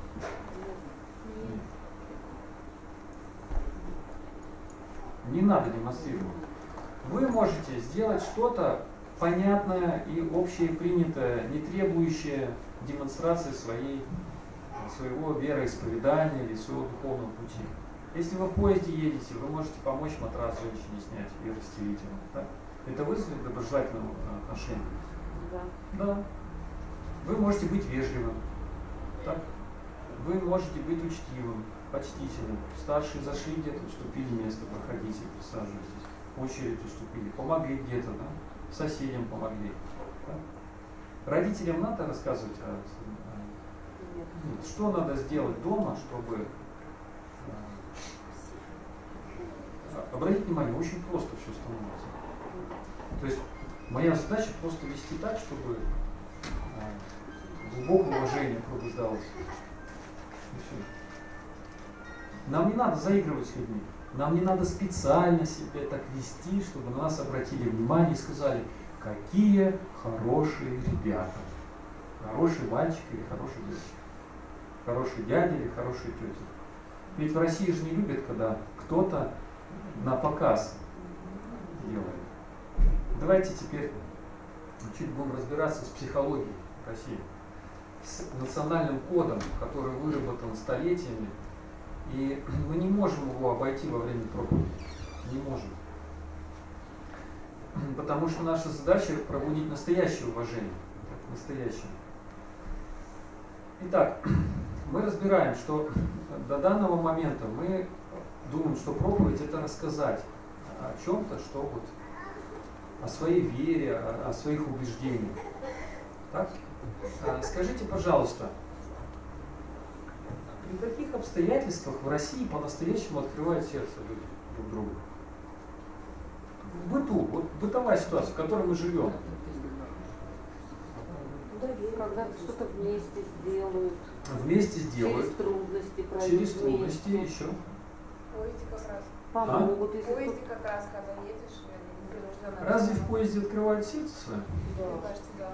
Не надо демонстрировать. Вы можете сделать что-то понятное и общепринятое, не требующее демонстрации своей, своего вероисповедания или своего духовного пути. Если вы в поезде едете, вы можете помочь матрас женщине снять и расстелить его. Так? Это вызовет доброжелательное отношение? Да. Да. Вы можете быть вежливым. Так? Вы можете быть учтивым, почтительным. Старшие зашли где-то, уступили место, проходите, присаживайтесь. Очередь уступили, помогли где-то, да? Соседям помогли. Да? Родителям надо рассказывать о, о... Нет. Что надо сделать дома, чтобы... Обратите внимание, очень просто все становится. То есть моя задача просто вести так, чтобы глубокое уважение пробуждалось. Нам не надо заигрывать с людьми. Нам не надо специально себя так вести, чтобы на нас обратили внимание и сказали, какие хорошие ребята. Хороший мальчик или хорошая девочка. Хороший дядя или хорошая тетя. Ведь в России же не любят, когда кто-то на показ делает. Давайте теперь чуть будем разбираться с психологией России. С национальным кодом, который выработан столетиями. И мы не можем его обойти во время проповеди. Не можем. Потому что наша задача пробудить настоящее уважение. Настоящее. Итак, мы разбираем, что до данного момента мы думаем, что проповедь это рассказать о чем-то, что вот о своей вере, о, о своих убеждениях. Так? А, скажите, пожалуйста, при каких обстоятельствах в России по-настоящему открывают сердце люди друг другу? В быту, вот бытовая ситуация, в которой мы живем. Когда что-то вместе сделают. Вместе сделают. Через трудности пройдут. Через трудности еще. В поезде как раз. Помогут, В если поезде как раз, когда едешь, непринужденно. Разве в поезде открывают сердце свое? Мне кажется, да.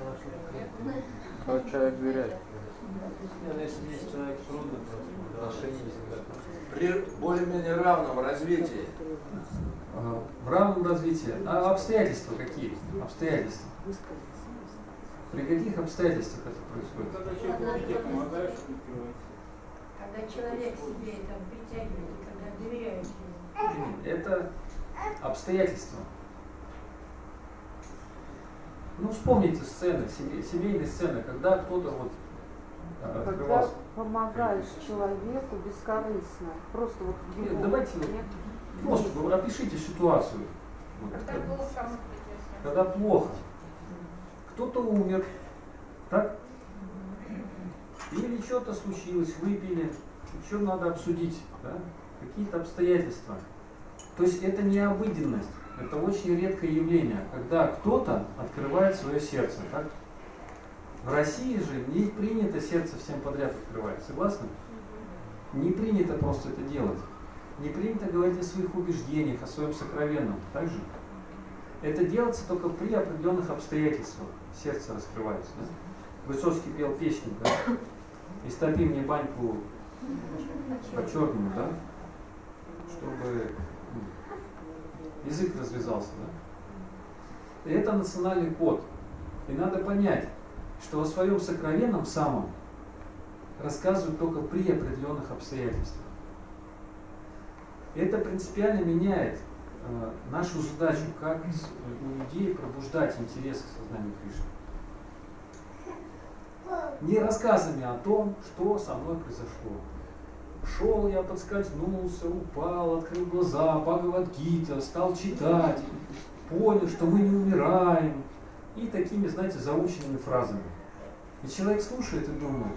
Как человек доверять. Нет, если есть человек трудно, просто отношения всегда. При более-менее равном развитии. В равном развитии. А обстоятельства какие? Обстоятельства. При каких обстоятельствах это происходит? Когда человеку везде помогаешь, открывается. Когда человек себе это притягивает, когда доверяет ему. Это обстоятельства. Ну, вспомните сцены, семейные сцены, когда кто-то вот Когда открывался. помогаешь человеку бескорыстно, просто вот в Нет, его... давайте вот просто вы опишите ситуацию. Вот, Когда как- плохо, кому придется. когда плохо. Кто-то умер, так? Или что-то случилось, выпили, что надо обсудить, да? Какие-то обстоятельства. То есть это не обыденность, это очень редкое явление, когда кто-то открывает свое сердце, так? В России же не принято сердце всем подряд открывать, согласны? Не принято просто это делать. Не принято говорить о своих убеждениях, о своем сокровенном, так же? Это делается только при определенных обстоятельствах. Сердце раскрывается. Да? Высоцкий пел песню, да? «Истопи мне баньку по-черному», да? Чтобы... язык развязался, да? И это национальный код. И надо понять, что о своем сокровенном самом рассказывают только при определенных обстоятельствах. И это принципиально меняет э, нашу задачу, как у людей пробуждать интерес к сознанию Кришны. Не рассказами о том, что со мной произошло. Шел я, подскользнулся, упал, открыл глаза, Бхагавад-гита, стал читать, понял, что мы не умираем. И такими, знаете, заученными фразами. И человек слушает и думает,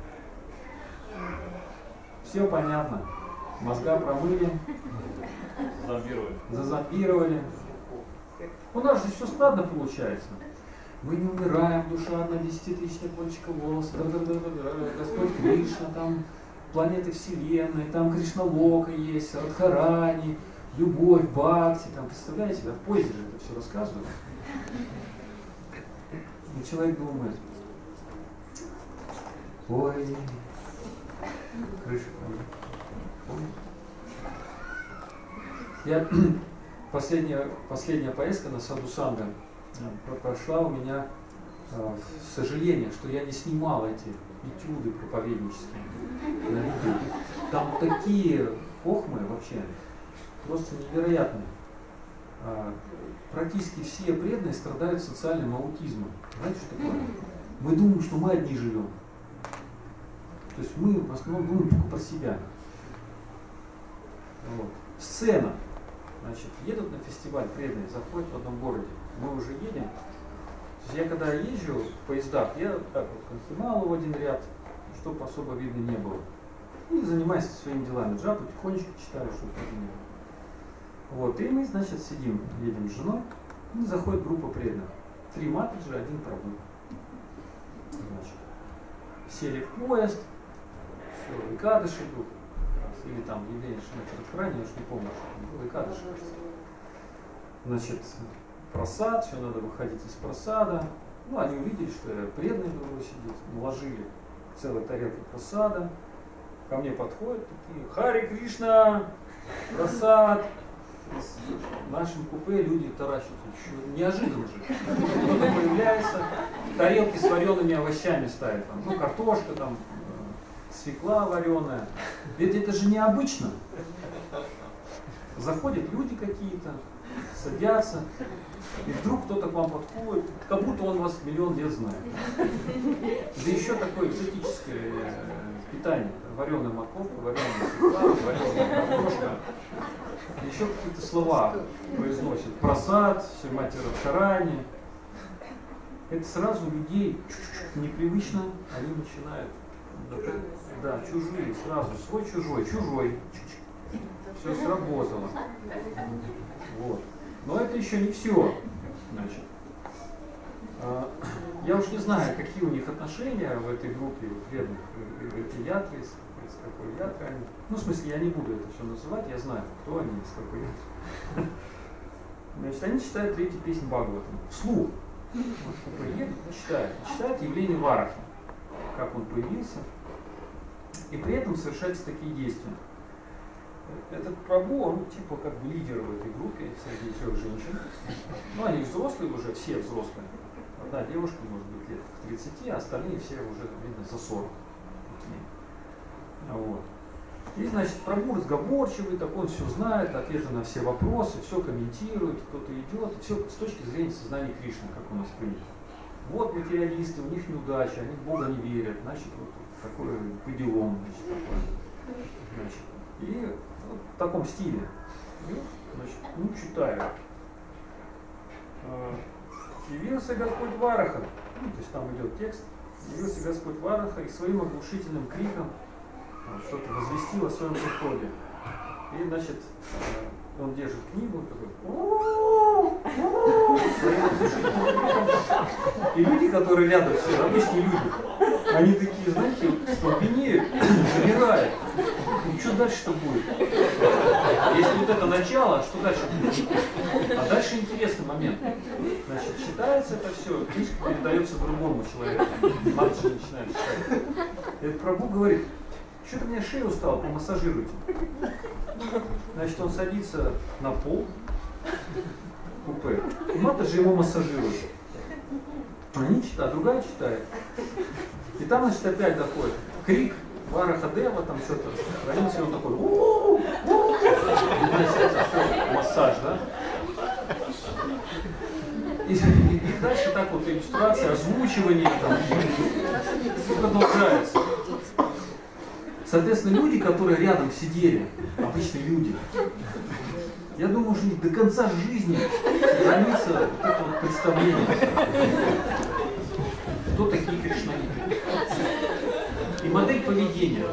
все понятно, мозга промыли, Зомбировали. зазомбировали. У нас же все складно получается. Мы не умираем, душа одна десятитысячная кончика волоса, Господь Кришна, там планеты Вселенной, там Кришналока есть, Радхарани, любовь, бхакти, там, представляете, да, в поезде же это все рассказывают. И человек думает, ой, крыша, ой. Я последняя, последняя поездка на Саду-Санга прошла у меня э, сожаление, что я не снимал эти этюды проповеднические на видео. Там такие хохмы вообще просто невероятные. Э, практически все преданные страдают социальным аутизмом. Знаете, что такое? Мы думаем, что мы одни живем. То есть мы в основном думаем только про себя. Вот. Сцена. Значит, едут на фестиваль преданные, заходят в одном городе. Мы уже едем. То есть я когда езжу в поездах, я так вот конхималу в один ряд, чтобы особо видно не было. И занимаюсь своими делами. Джапу потихонечку читаю, чтобы видно не было. Вот. И мы, значит, сидим, едем с женой, и заходит группа преданных. Три матриджа, один прабу. Значит, сели в поезд, все, икадыши идут. Или там явление Шримати-Радхарани, я уж не помню, что там было, икадыши, кажется. Значит, просад, все, надо выходить из просада. Ну, они увидели, что я преданный другой сидит, наложили целую тарелку просада. Ко мне подходят такие, Хари Кришна, просад. В нашем купе люди таращатся. Неожиданно же. Кто-то появляется, тарелки с вареными овощами ставят. Там, ну, картошка, там, свекла вареная. Ведь это же необычно. Заходят люди какие-то, садятся, и вдруг кто-то к вам подходит, как будто он вас миллион лет знает. Да еще такое экзотическое питание. Вареная морковка, вареная свекла, вареная картошка. Еще какие-то слова произносят. Просад, Шримати-Радхарани. Это сразу людей непривычно, они начинают. Да, чужие сразу, свой чужой, чужой. Все сработало. Вот. Но это еще не все. Значит, я уж не знаю, какие у них отношения в этой группе преданных, в этой ятре, из, из какой ятры они. Ну, в смысле, я не буду это все называть, я знаю, кто они, из какой ятры. Значит, они читают третью песню Бхагаватам. Вслух. Вот, едут и читают. Читают явление Варахи, как он появился. И при этом совершаются такие действия. Этот Прабху, он типа как бы лидер в этой группе среди трех женщин. Ну, они взрослые уже, все взрослые. Одна девушка, может быть, лет к тридцати, а остальные все уже, видно, за сорок. Вот. И, значит, Прабху разговорчивый, так он все знает, ответы на все вопросы, все комментирует, кто-то идет. Все с точки зрения сознания Кришны, как у нас принято. Вот материалисты, у них неудача, они в Бога не верят, значит, вот такой подиум, значит, такой. Значит, и вот в таком стиле. И, значит, ну, читаю. Явился Господь Вараха, ну, то есть там идет текст, явился Господь Вараха и своим оглушительным криком что-то возвестил о своем приходе. И, значит, он держит книгу, такой, своим оглушительным криком. И люди, которые рядом, все обычные люди, они такие, знаете, столбенеют, замирают. Ну что дальше-то будет? Если вот это начало, что дальше будет? А дальше интересный момент. Значит, читается это все, книжка передается другому человеку. Младший начинает читать. И этот Прабху говорит, что-то мне шею устало, помассажируйте. Значит, он садится на пол, купе. И мата же ему массажирует. Они читают, другая читает. И там, значит, опять доходит крик, Варахадева, там что-то. Один все такой, у-у-у, массаж, да? И, и, и дальше так вот иллюстрация, озвучивание там, и продолжается. Соответственно, люди, которые рядом сидели, обычные люди, я думаю, что у них до конца жизни хранится вот это вот представление, кто такие кришнаиты. И модель поведения.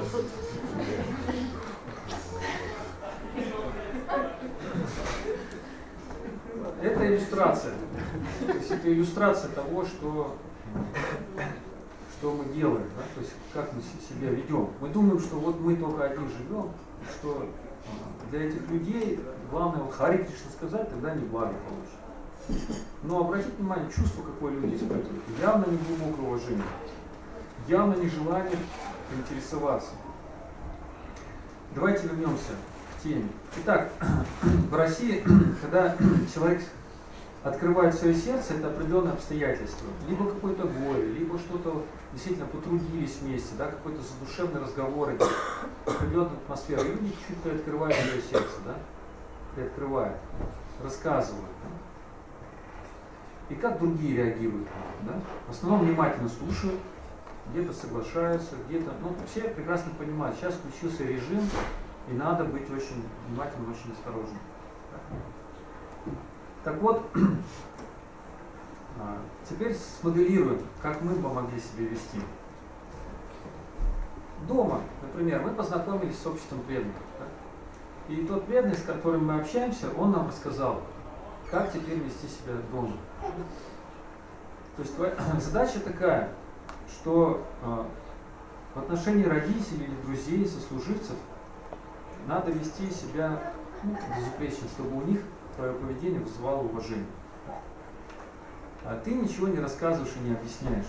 Это иллюстрация. То есть это иллюстрация того, что, что мы делаем, да? То есть как мы себя ведем. Мы думаем, что вот мы только один живем, что для этих людей главное вот Харе Кришна сказать, тогда они благо получат. Но обратите внимание, чувство, какое люди испытывают, явно не глубокое уважение, явно не желание интересоваться. Давайте вернемся к теме. Итак, в России, когда человек открывает свое сердце, это определенные обстоятельства. Либо какое-то горе, либо что-то действительно потрудились вместе, да, какой-то задушевный разговор, определенная атмосфера. Люди чуть-чуть приоткрывают свое сердце, да, приоткрывают, рассказывают. Да. И как другие реагируют, да? В основном внимательно слушают, где-то соглашаются, где-то, ну, все прекрасно понимают, сейчас включился режим, и надо быть очень внимательным, очень осторожным. Так вот, теперь смоделируем, как мы бы могли себя вести. Дома, например, мы познакомились с обществом преданных. Да? И тот преданный, с которым мы общаемся, он нам рассказал, как теперь вести себя дома. То есть твоя задача такая, что э, в отношении родителей или друзей, сослуживцев надо вести себя ну, безупречно, чтобы у них твое поведение вызывало уважение. А ты ничего не рассказываешь и не объясняешь.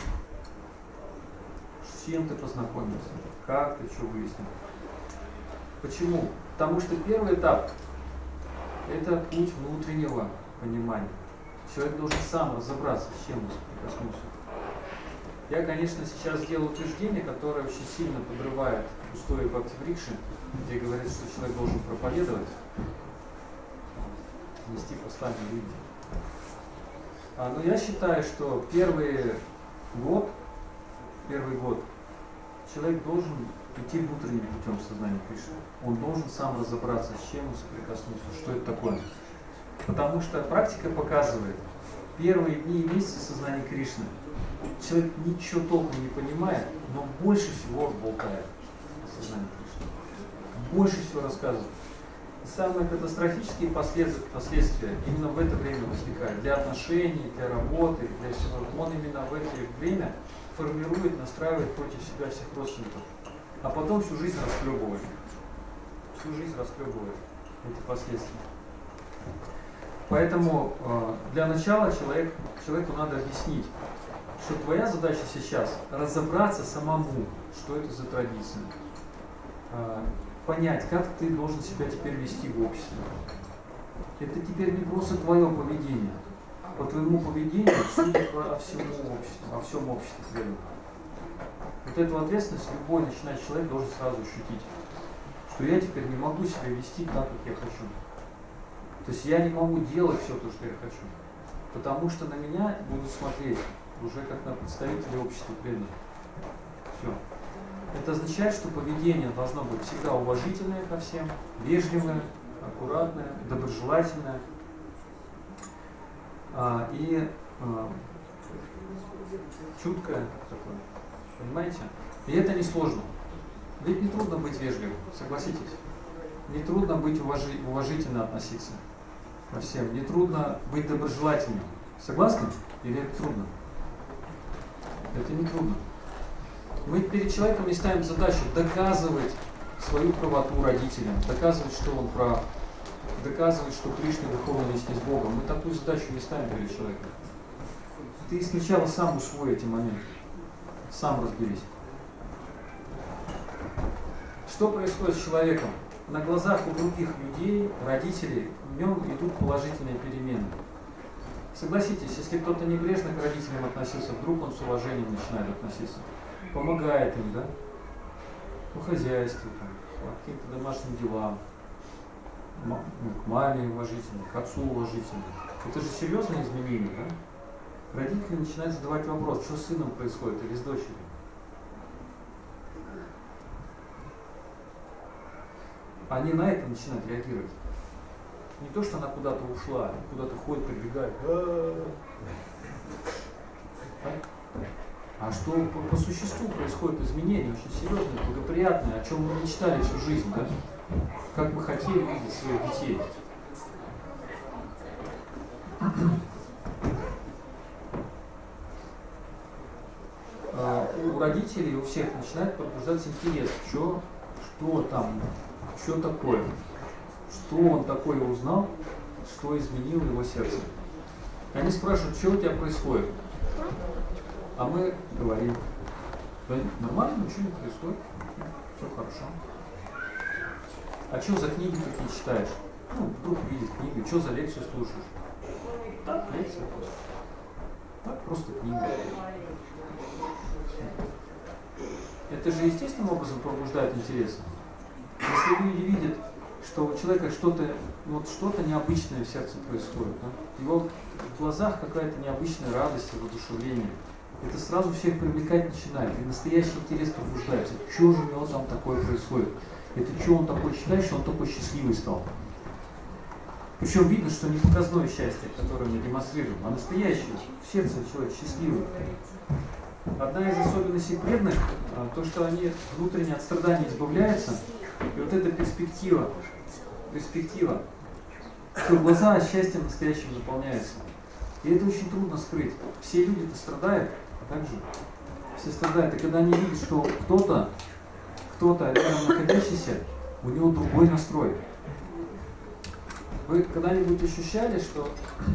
С чем ты познакомился, как ты, что выяснил. Почему? Потому что первый этап – это путь внутреннего понимания. Человек должен сам разобраться, с чем он прикоснулся. Я, конечно, сейчас делаю утверждение, которое очень сильно подрывает устои Бхакти-врикши, где говорится, что человек должен проповедовать, нести послание людям. А, но я считаю, что первый год, первый год человек должен идти внутренним путем сознания Кришны. Он должен сам разобраться, с чем он соприкоснулся, что это такое. Потому что практика показывает, первые дни и месяцы сознания Кришны человек ничего толком не понимает, но больше всего болтает о сознании Кришны. Больше всего рассказывает. И самые катастрофические последствия именно в это время возникают. Для отношений, для работы, для всего. Он именно в это время формирует, настраивает против себя всех родственников. А потом всю жизнь расхлебывает. Всю жизнь расхлебывает эти последствия. Поэтому э, для начала человек, человеку надо объяснить, что твоя задача сейчас разобраться самому, что это за традиция. Э, понять, как ты должен себя теперь вести в обществе. Это теперь не просто твое поведение. По твоему поведению судят о всем обществе, о всем обществе преданных. Вот эту ответственность любой начинающий человек должен сразу ощутить, что я теперь не могу себя вести так, как я хочу. То есть я не могу делать все то, что я хочу, потому что на меня будут смотреть уже как на представителей общества преданных. Все. Это означает, что поведение должно быть всегда уважительное ко всем, вежливое, аккуратное, доброжелательное а, и а, чуткое такое. Понимаете? И это несложно. Ведь не трудно быть вежливым, согласитесь. Не трудно быть уважи, уважительно относиться ко всем. Не трудно быть доброжелательным. Согласны? Или это трудно? Это не трудно. Мы перед человеком не ставим задачу доказывать свою правоту родителям, доказывать, что он прав, доказывать, что Кришна духовно вместе с Богом. Мы такую задачу не ставим перед человеком. Ты сначала сам усвой эти моменты. Сам разберись. Что происходит с человеком, на глазах у других людей, родителей, в нем идут положительные перемены. Согласитесь, если кто-то небрежно к родителям относился, вдруг он с уважением начинает относиться, помогает им, да, по хозяйству, там, по каким-то домашним делам, ну, к маме уважительно, к отцу уважительно. Это же серьезные изменения, да? Родители начинают задавать вопрос, что с сыном происходит или с дочерью. Они на это начинают реагировать. Не то, что она куда-то ушла, куда-то ходит, прибегает. А что по, по существу происходят изменения, очень серьезные, благоприятные, о чем мы мечтали всю жизнь, да? Как мы хотели видеть своих детей. У родителей, у всех начинает пробуждаться интерес, что, что там, что такое, что он такое узнал, что изменило его сердце. И они спрашивают, что у тебя происходит? А мы говорим, да нормально, ничего не происходит, все хорошо. А что за книги такие читаешь? Ну, вдруг видит книгу, что за лекцию слушаешь? Так, лекция просто. Так, просто книга. Это же естественным образом пробуждает интерес. Если люди видят, что у человека что-то, вот что-то необычное в сердце происходит, да? Его в глазах какая-то необычная радость, воодушевление, это сразу всех привлекать начинает, и настоящий интерес пробуждается. Что же у него там такое происходит? Это что он такой считает, что он такой счастливый стал? Причем видно, что не показное счастье, которое мы демонстрируем, а настоящее, в сердце человек счастливый. Одна из особенностей преданных, то, что они внутренне от страданий избавляются, и вот эта перспектива, перспектива, что глаза счастьем настоящим наполняются. И это очень трудно скрыть. Все люди-то страдают, а также все страдают. И когда они видят, что кто-то, кто-то рядом находящийся, у него другой настрой. Вы когда-нибудь ощущали, что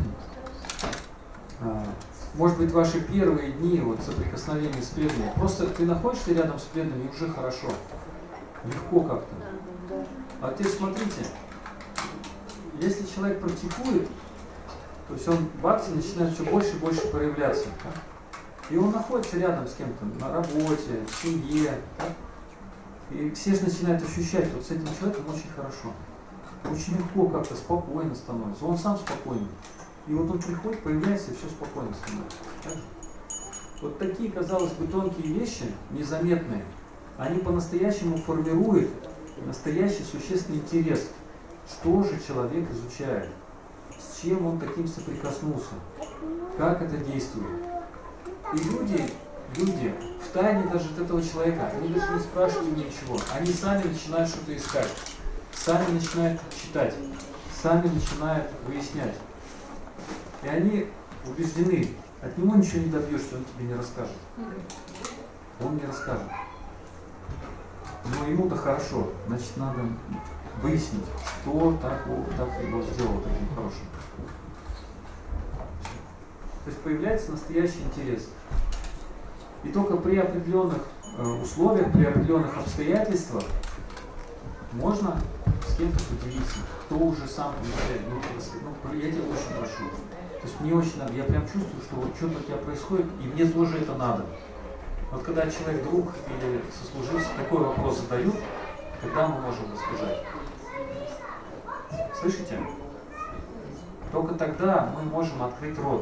может быть, ваши первые дни вот, соприкосновения с преданными, просто ты находишься рядом с преданными, и уже хорошо, легко как-то. А теперь смотрите, если человек практикует, то есть он бхакти начинает все больше и больше проявляться. Да? И он находится рядом с кем-то, на работе, в семье. Да? И все же начинают ощущать, вот с этим человеком очень хорошо. Очень легко как-то, спокойно становится. Он сам спокойный. И вот он приходит, появляется, и все спокойно становится. Так? Вот такие, казалось бы, тонкие вещи, незаметные, они по-настоящему формируют настоящий существенный интерес. Что же человек изучает? С чем он таким соприкоснулся? Как это действует? И люди, люди в тайне даже от этого человека, они даже не спрашивают ничего. Они сами начинают что-то искать. Сами начинают читать. Сами начинают выяснять. И они убеждены, от него ничего не добьешься, он тебе не расскажет. Он не расскажет. Но ему-то хорошо, значит, надо выяснить, что так, так его сделало таким хорошим. То есть появляется настоящий интерес. И только при определенных э, условиях, при определенных обстоятельствах можно с кем-то поделиться, кто уже сам приезжает. Ну, я тебя очень прошу. То есть мне очень надо, я прям чувствую, что вот что-то у тебя происходит, и мне тоже это надо. Вот когда человек, друг или сослуживец такой вопрос задают, тогда мы можем рассказать. Слышите? Только тогда мы можем открыть рот.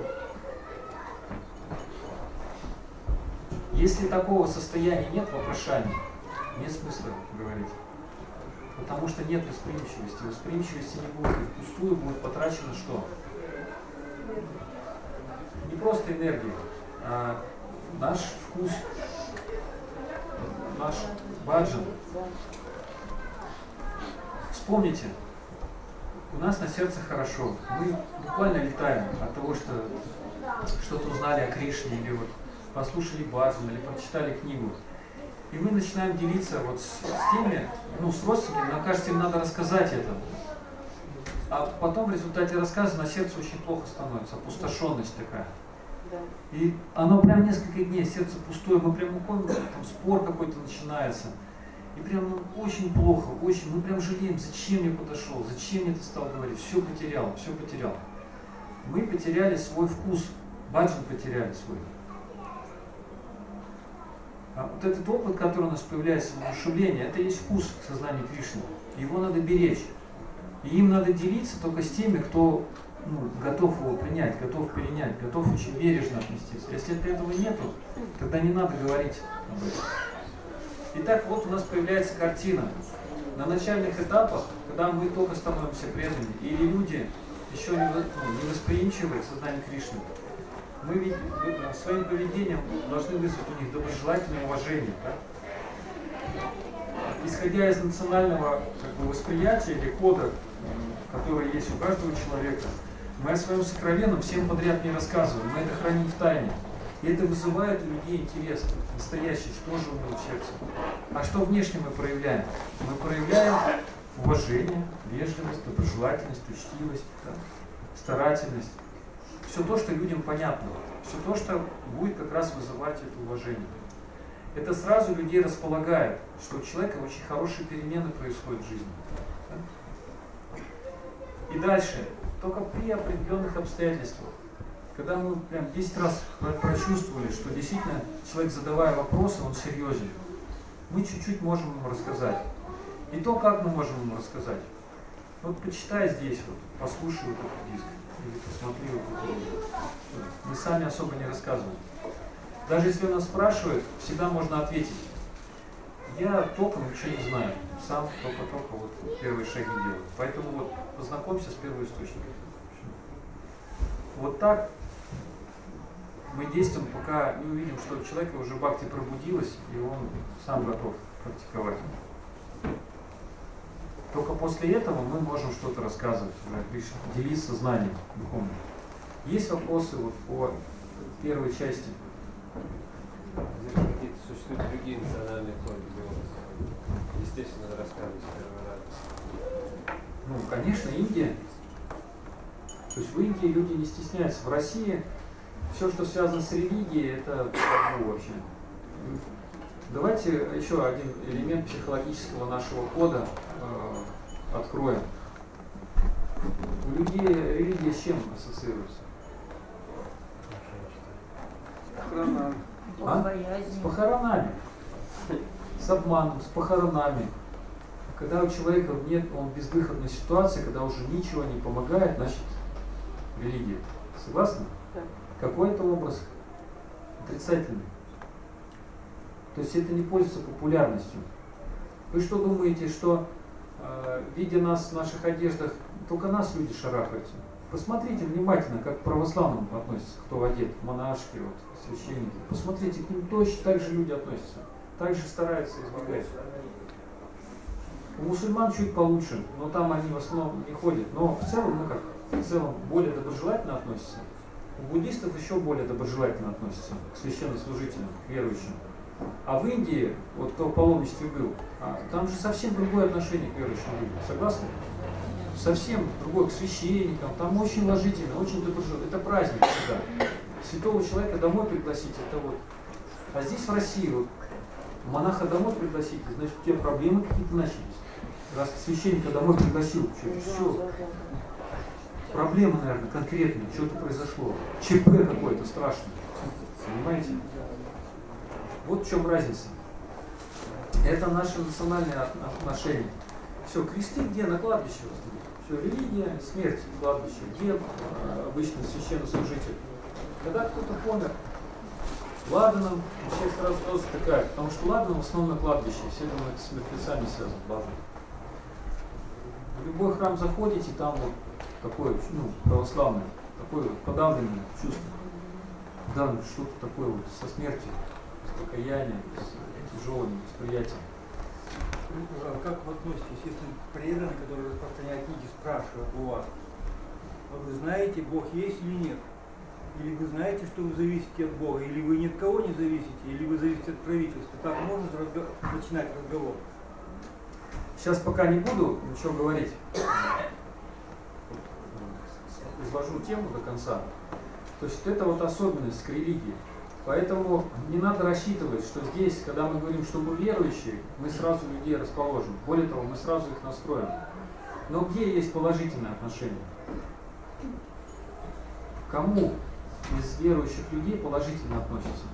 Если такого состояния нет вопрошания, нет смысла говорить. Потому что нет восприимчивости. Восприимчивости не будет. И впустую будет потрачено что? Не просто энергия, а наш вкус, наш баджан. Вспомните, у нас на сердце хорошо. Мы буквально летаем от того, что что-то узнали о Кришне, или вот послушали баджан, или прочитали книгу. И мы начинаем делиться вот с, с теми, ну, с родственниками, нам кажется, им надо рассказать это. А потом в результате рассказа на сердце очень плохо становится, опустошенность такая. И оно прям несколько дней, сердце пустое, мы прям уходим, там спор какой-то начинается. И прям ну, очень плохо, очень, мы прям жалеем, зачем я подошел, зачем я это стал говорить, все потерял, все потерял. Мы потеряли свой вкус, баджан потеряли свой. А вот этот опыт, который у нас появляется в воодушевлении, это есть вкус сознания Кришны. Его надо беречь. И им надо делиться только с теми, кто ну, готов его принять, готов перенять, готов очень бережно отнестись. Если этого нету, тогда не надо говорить об этом. Итак, вот у нас появляется картина. На начальных этапах, когда мы только становимся преданными, или люди еще не, ну, не восприимчивы к сознанию Кришны, мы ведь своим поведением должны вызвать у них доброжелательное уважение. Да? Исходя из национального как бы, восприятия или кода, который есть у каждого человека, мы о своем сокровенном всем подряд не рассказываем, мы это храним в тайне. И это вызывает у людей интерес настоящий, что же у него в сердце. А что внешне мы проявляем? Мы проявляем уважение, вежливость, доброжелательность, учтивость, да, старательность. Все то, что людям понятно. Все то, что будет как раз вызывать это уважение. Это сразу людей располагает, что у человека очень хорошие перемены происходят в жизни. Да? И дальше, только при определенных обстоятельствах, когда мы прям десять раз прочувствовали, что действительно человек, задавая вопросы, он серьезен, мы чуть-чуть можем ему рассказать. И то, как мы можем ему рассказать. Вот почитай здесь, вот, послушай вот этот диск, или посмотри вот этот диск. Мы сами особо не рассказываем. Даже если нас спрашивают, всегда можно ответить. Я толком ничего не знаю, сам только-только вот первые шаги делаю. Поэтому вот познакомься с первоисточником. Вот так мы действуем, пока не увидим, что у человека уже бхакти пробудилась, и он сам готов практиковать. Только после этого мы можем что-то рассказывать, уже делиться знанием духовным. Есть вопросы вот по первой части? Здесь какие-то существуют другие национальные коды. Естественно, надо рассказывать с первого раза. Ну, конечно, Индия. То есть в Индии люди не стесняются. В России все, что связано с религией, это табу вообще. Давайте еще один элемент психологического нашего кода э, откроем. У людей религия с чем ассоциируется? Похоронами. А? С похоронами. С обманом, с похоронами. Когда у человека нет, он в безвыходной ситуации, когда уже ничего не помогает, значит религия. Согласны? Да. Какой это образ? Отрицательный. То есть это не пользуется популярностью. Вы что думаете, что э, видя нас в наших одеждах, только нас люди шарахаются? Посмотрите внимательно, как к православным относятся, кто одет, монашки, вот, священники. Посмотрите, к ним точно так же люди относятся. Так же стараются избегать. У мусульман чуть получше, но там они в основном не ходят. Но в целом, ну как, в целом более доброжелательно относятся. У буддистов еще более доброжелательно относятся к священнослужителям, к верующим. А в Индии, вот кто в паломничестве был, а, там же совсем другое отношение к верующим людям. Согласны? Совсем другое к священникам. Там очень уважительно, очень доброжелательно. Это праздник всегда. Святого человека домой пригласить, это вот. А здесь в России, вот, монаха домой пригласить, значит, у тебя проблемы какие-то начались. Раз священника домой пригласил, что-то все. Проблема, наверное, конкретная, что-то произошло. ЧП какое-то страшное. Понимаете? Вот в чем разница. Это наши национальные отношения. Все, кресты где? На кладбище. Все, религия, смерть, кладбище. Где э, обычно священнослужитель? Когда кто-то помер, ладаном, все сразу тоже такая, потому что ладаном в основном на кладбище. Все думают, это с мертвецами связано, ладно. В любой храм заходите, там вот такое, ну, православное, такое вот подавленное чувство. Да, что-то такое вот со смертью, с покаянием, с тяжелым восприятием. А как вы относитесь, если преданные, которые распространяют книги, спрашивают у вас, вы знаете, Бог есть или нет? Или вы знаете, что вы зависите от Бога, или вы ни от кого не зависите, или вы зависите от правительства? Так можно разго- начинать разговор? Сейчас пока не буду ничего говорить. Изложу тему до конца. То есть это вот особенность к религии. Поэтому не надо рассчитывать, что здесь, когда мы говорим, что мы верующие, мы сразу людей расположим. Более того, мы сразу их настроим. Но где есть положительное отношение? Кому из верующих людей положительно относятся?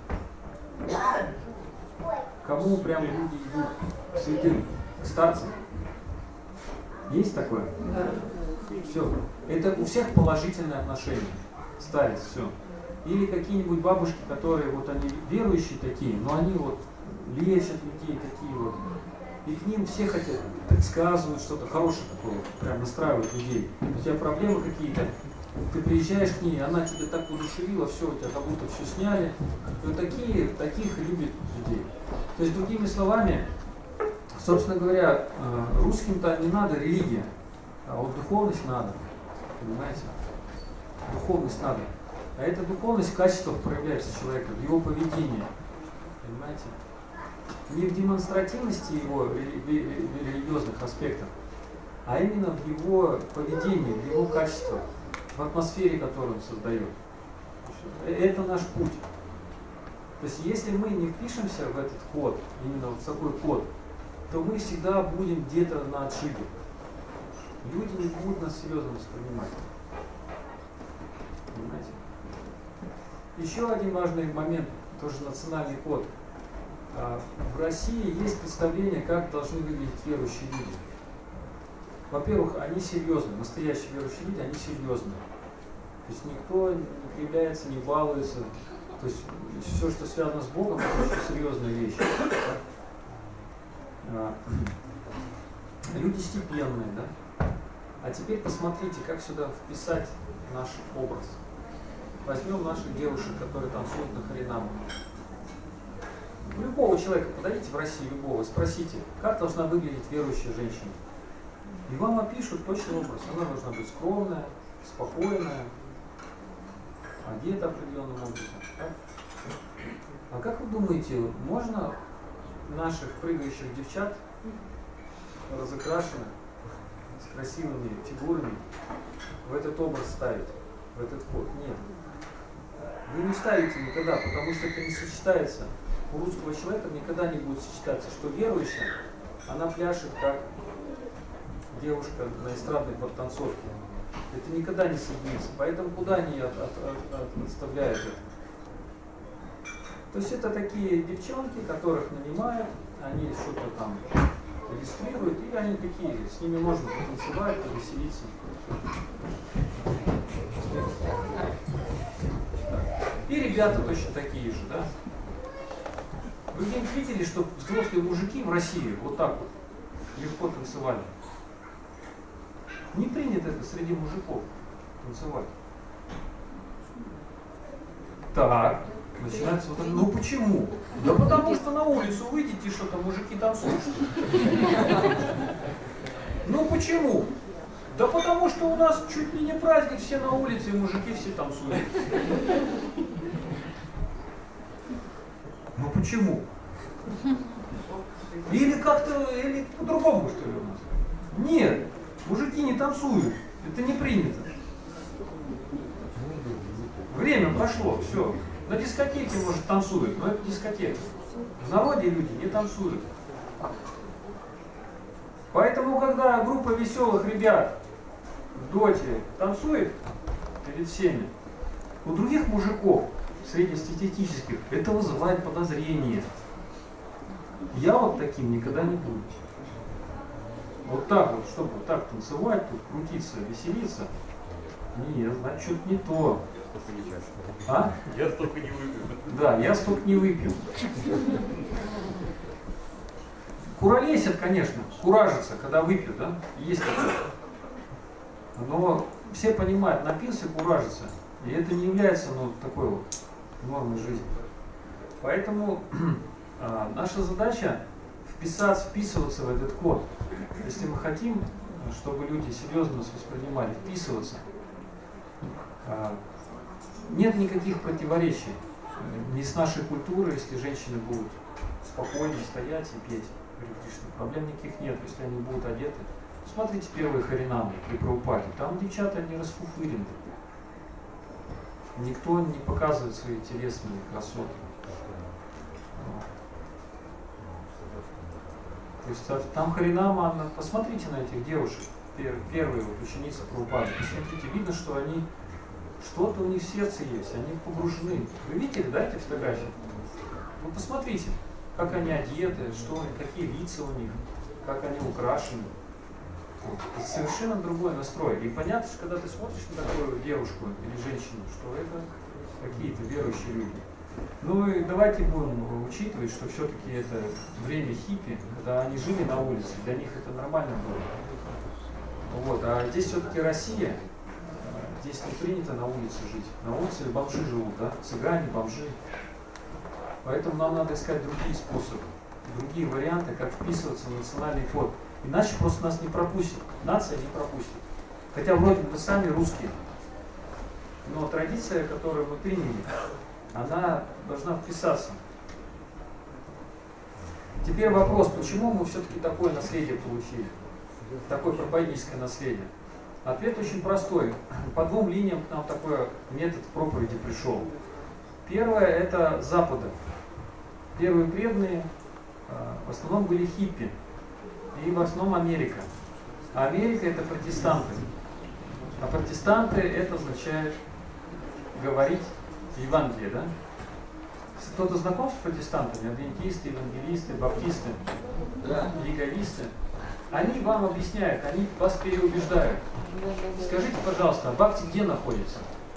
Кому прям люди идут к святым, к старцам? Есть такое? Все. Это у всех положительное отношение. Старец, все. Или какие-нибудь бабушки, которые вот они верующие такие, но они вот лечат людей такие вот. И к ним все хотят, предсказывают что-то хорошее такое, прям настраивают людей. У тебя проблемы какие-то, ты приезжаешь к ней, она тебя так удушевила, все, у тебя как будто все сняли. И вот такие, таких любят людей. То есть, другими словами, собственно говоря, русским-то не надо религия, а вот духовность надо. Понимаете? Духовность надо. А эта духовность в качествах проявляется человека, в его поведении. Понимаете? Не в демонстративности его религиозных аспектов, а именно в его поведении, в его качествах, в атмосфере, которую он создает. Это наш путь. То есть, если мы не впишемся в этот код, именно в такой код, то мы всегда будем где-то на отшибе. Люди не будут нас серьезно воспринимать. Понимаете? Еще один важный момент, тоже национальный код. В России есть представление, как должны выглядеть верующие люди. Во-первых, они серьезные, настоящие верующие люди, они серьезные. То есть никто не кривляется, не балуется. То есть все, что связано с Богом, это очень серьезная вещь. Люди степенные, да? А теперь посмотрите, как сюда вписать наш образ. Возьмем наших девушек, которые танцуют на харинаму. Любого человека подойдите в России, любого, спросите, как должна выглядеть верующая женщина. И вам опишут точный образ. Она должна быть скромная, спокойная, одета определенным образом. Так? А как вы думаете, можно наших прыгающих девчат, разукрашенных, с красивыми фигурами, в этот образ ставить, в этот код? Нет. Вы не ставите никогда, потому что это не сочетается. У русского человека никогда не будет сочетаться, что верующая, она пляшет как девушка на эстрадной подтанцовке. Это никогда не соединится. Поэтому куда они от, от, от, от, отставляют это? То есть это такие девчонки, которых нанимают, они что-то там регистрируют, и они такие, с ними можно потанцевать, повеселиться. И ребята точно такие же, да? Вы где-нибудь видели, что взрослые мужики в России вот так вот легко танцевали? Не принято это среди мужиков танцевать. Так, начинается вот это. Ну почему? Да потому что на улицу выйдете, что-то мужики танцуют. Ну почему? Да потому что у нас чуть ли не праздник, все на улице, и мужики все танцуют. Ну почему? Или как-то, или по-другому, что ли, у нас? Нет, мужики не танцуют, это не принято. Время прошло, все. На дискотеке, может, танцуют, но это дискотека. В народе люди не танцуют. Поэтому, когда группа веселых ребят в доте танцует перед всеми, у других мужиков, среднестатистических, это вызывает подозрение. Я вот таким никогда не буду. Вот так вот, чтобы вот так танцевать, тут крутиться, веселиться. Нет, значит, что-то не то. А? Я столько не выпил. Да, я столько не выпил. Куролесят, конечно, куражатся, когда выпьют, да? Есть такое. Но все понимают, напился, куражится. И это не является, ну, такой вот нормой жизни. Поэтому а, наша задача вписаться, вписываться в этот код. Если мы хотим, чтобы люди серьезно нас воспринимали, вписываться. А, нет никаких противоречий ни с нашей культурой, если женщины будут спокойно стоять и петь. Проблем никаких нет, если они будут одеты. Смотрите первые харинамы при Прабхупаде. Там девчата не расфуфырены. никто не показывает свои телесные красоты. То есть там Харинама, посмотрите на этих девушек, первые вот ученицы Прабхупады, посмотрите, видно, что они, что-то у них в сердце есть, они погружены. Вы видели, да, эти фотографии? Ну посмотрите, как они одеты, что, какие лица у них, как они украшены. Вот. Это совершенно другой настрой. И понятно, что когда ты смотришь на такую девушку или женщину, что это какие-то верующие люди. Ну и давайте будем учитывать, что все-таки это время хиппи, когда они жили на улице, для них это нормально было. Вот. А здесь все-таки Россия, здесь не принято на улице жить. На улице бомжи живут, да? Цыгане, бомжи. Поэтому нам надо искать другие способы, другие варианты, как вписываться в национальный код. Иначе просто нас не пропустит, нация не пропустит. Хотя вроде бы сами русские, но традиция, которую мы приняли, она должна вписаться. Теперь вопрос, почему мы все-таки такое наследие получили, такое проповедническое наследие? Ответ очень простой. По двум линиям к нам такой метод проповеди пришел. Первое – это Запада. Первые преданные в основном были хиппи. И в основном Америка. А Америка – это протестанты. А протестанты – это означает говорить Евангелие, да? Кто-то знаком с протестантами? Адвентисты, евангелисты, баптисты, Да. яговисты. Они вам объясняют, они вас переубеждают. Скажите, пожалуйста, а бхакти где находится?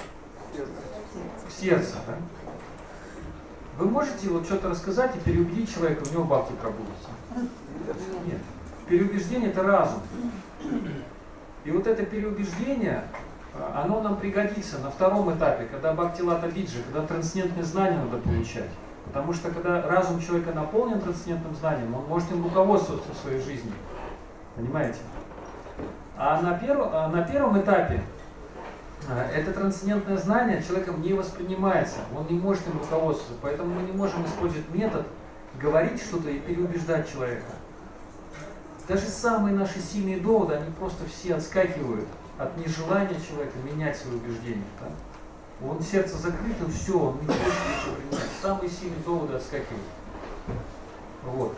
В сердце, да? Вы можете вот что-то рассказать и переубедить человека, у него бхакти пробудится? Нет. Переубеждение – это разум. И вот это переубеждение, оно нам пригодится на втором этапе, когда бхактилата биджа, когда трансцендентные знания надо получать. Потому что когда разум человека наполнен трансцендентным знанием, он может им руководствоваться в своей жизни. Понимаете? А на, перв... а на первом этапе это трансцендентное знание человеком не воспринимается, он не может им руководствоваться. Поэтому мы не можем использовать метод говорить что-то и переубеждать человека. Даже самые наши сильные доводы, они просто все отскакивают от нежелания человека менять свои убеждения. Да? Он сердце закрыто, все, он не хочет ничего принять. Самые сильные доводы отскакивают. Вот.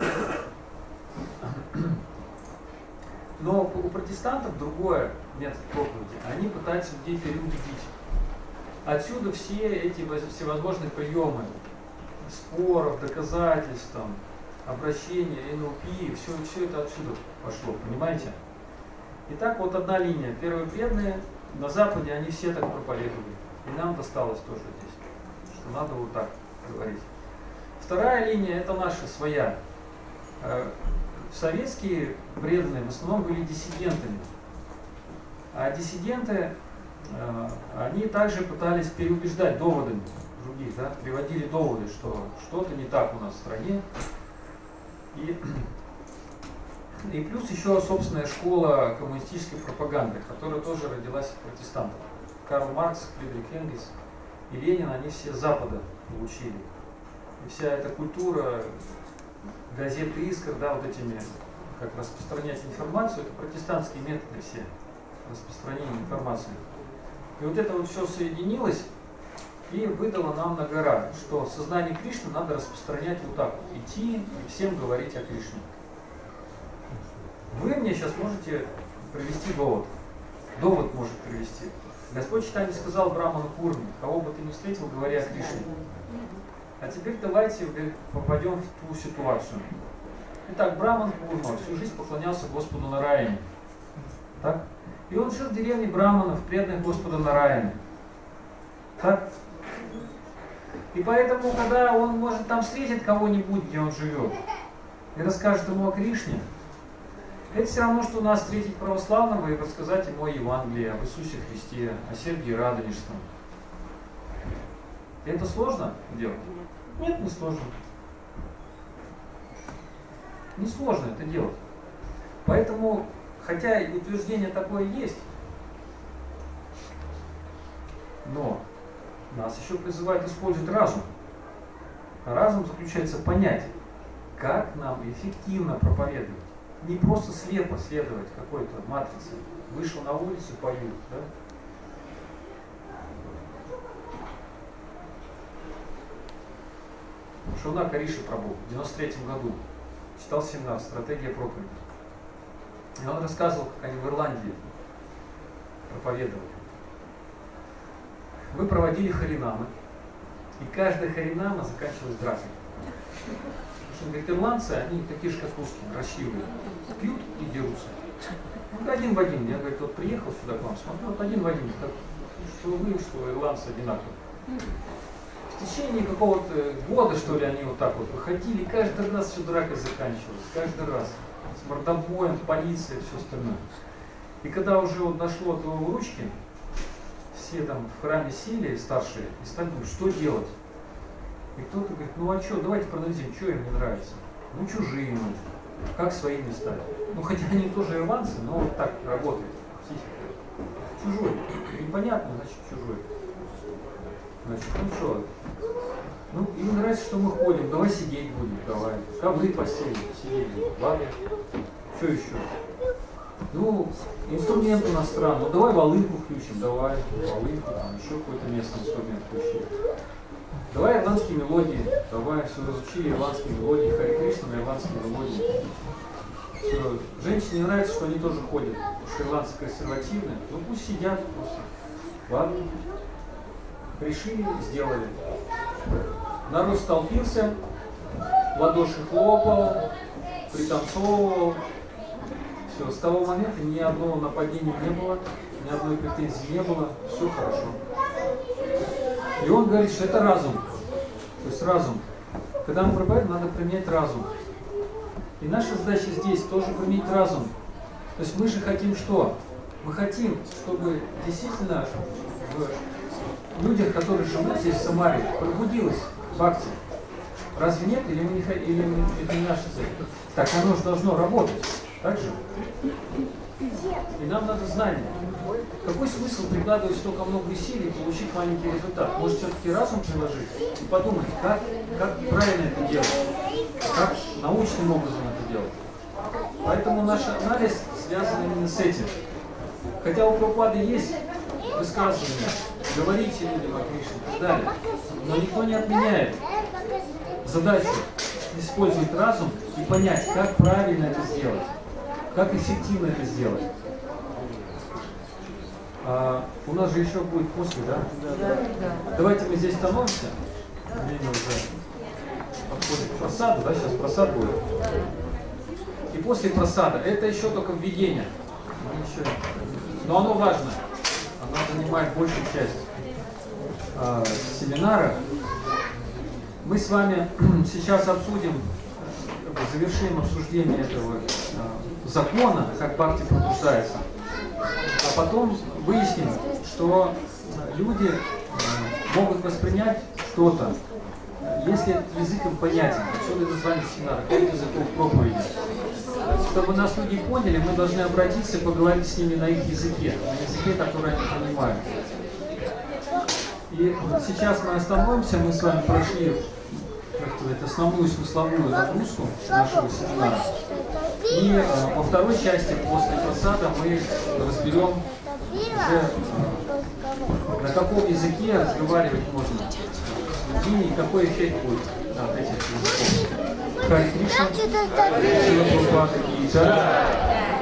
Но у протестантов другое метод проповеди. Они пытаются людей переубедить. Отсюда все эти всевозможные приемы споров, доказательств, там, обращения, эн эл пи, все, все это отсюда пошло, понимаете? Итак, вот одна линия. Первые преданные на Западе, они все так проповедовали. И нам досталось тоже здесь, что надо вот так говорить. Вторая линия – это наша своя. Советские преданные в основном были диссидентами. А диссиденты, они также пытались переубеждать доводами других, да? Приводили доводы, что что-то не так у нас в стране. И, и плюс еще собственная школа коммунистической пропаганды, которая тоже родилась от протестантов. Карл Маркс, Фридрих Энгельс и Ленин, они все с Запада получили. И вся эта культура, газеты «Искр», да, вот этими, как распространять информацию, это протестантские методы все распространения информации. И вот это вот все соединилось и выдало нам на гора, что сознание Кришны надо распространять вот так вот, идти и всем говорить о Кришне. Вы мне сейчас можете привести довод. Довод может привести. Господь Чайтанья сказал Браману Пурме: кого бы ты ни встретил, говори о Кришне. А теперь давайте попадем в ту ситуацию. Итак, Браман Пурма всю жизнь поклонялся Господу Нараяне. Так? И он жил в деревне Браманов, преданных Господа Нараяне. Так? И поэтому, когда он, может, там встретит кого-нибудь, где он живет, и расскажет ему о Кришне, это все равно, что у нас встретить православного и рассказать ему о Евангелии, об Иисусе Христе, о Сергии Радонежском. Это сложно делать? Нет, не сложно. Не сложно это делать. Поэтому, хотя и утверждение такое есть, но нас еще призывает использовать разум. А разум заключается в понять, как нам эффективно проповедовать. Не просто слепо следовать какой-то матрице. Вышел на улицу, поют, да? Шауна Кариши Прабху в девяносто третьем году читал семинар «Стратегия проповеди». И он рассказывал, как они в Ирландии проповедовали. Мы проводили харинамы, и каждая харинама заканчивалась дракой. Потому что, он говорит, ирландцы, они такие же, как русские, расчивые, пьют и дерутся. Ну, один в один. Я, говорит, вот приехал сюда к вам, смотрю, вот один в один. Так, что вы, что ирландцы одинаковые. В течение какого-то года, что ли, они вот так вот выходили, каждый раз все дракой заканчивалось, каждый раз. С мордобоем, полицией, все остальное. И когда уже вот дошло до ручки, все там в храме сели, старшие, и стали думать, что делать. И кто-то говорит, ну а что, давайте продадим, что им не нравится. Ну чужие мы, как своими стали. Ну хотя они тоже ирландцы, но вот так работает. Чужой. Непонятно, значит чужой. Значит, ну что, ну им нравится, что мы ходим, давай сидеть будем, давай. Ковры постели, сидеть будем, ладно. Что еще? Ну, инструмент у нас странный, ну давай волынку включим, давай, волынку, там еще какой-то местный инструмент включим. Давай ирландские мелодии, давай, все разучили ирландские мелодии, Хари Кришна на ирландские мелодии. Все. Женщине нравится, что они тоже ходят, потому что ирландцы консервативные, ну пусть сидят просто. Ладно. Решили, сделали. Народ столпился, ладоши хлопал, пританцовывал. Все, с того момента ни одного нападения не было, ни одной претензии не было, все хорошо. И он говорит, что это разум. То есть разум. Когда мы проповедуем, надо применять разум. И наша задача здесь тоже применить разум. То есть мы же хотим что? Мы хотим, чтобы действительно в людях, которые живут здесь в Самаре, пробудилась бхакти. Разве нет? Или, мы не, или мы, это не наша цель? Так оно же должно работать. Так же? И нам надо знание. Какой смысл прикладывать столько много усилий и получить маленький результат? Может, все-таки разум приложить и подумать, как, как правильно это делать, как научным образом это делать. Поэтому наш анализ связан именно с этим. Хотя у Прабхупады есть высказывания, говорите людям о Кришне и так далее, но никто не отменяет задачу использовать разум и понять, как правильно это сделать. Как эффективно это сделать? А, у нас же еще будет после, да? Да, да. Давайте мы здесь становимся. Время уже подходит к просаду, да? Сейчас просад будет. И после просада, это еще только введение. Еще... Но оно важно. Оно занимает большую часть а, семинара. Мы с вами сейчас обсудим, завершим обсуждение этого а, закона, как бхакти пробуждается, а потом выясним, что люди а, могут воспринять что-то, если этот язык им понятен. Отсюда это название семинара, пять языков проповеди. Чтобы нас люди поняли, мы должны обратиться и поговорить с ними на их языке, на языке, который они понимают. И сейчас мы остановимся, мы с вами прошли, как сказать, основную смысловую нагрузку нашего семинара. И э, во второй части, после просада, мы разберем уже, э, на каком языке разговаривать можно с людьми и какой эффект будет от этих языков. Хари Кришна, Шрила Прабхупада Ки Джай.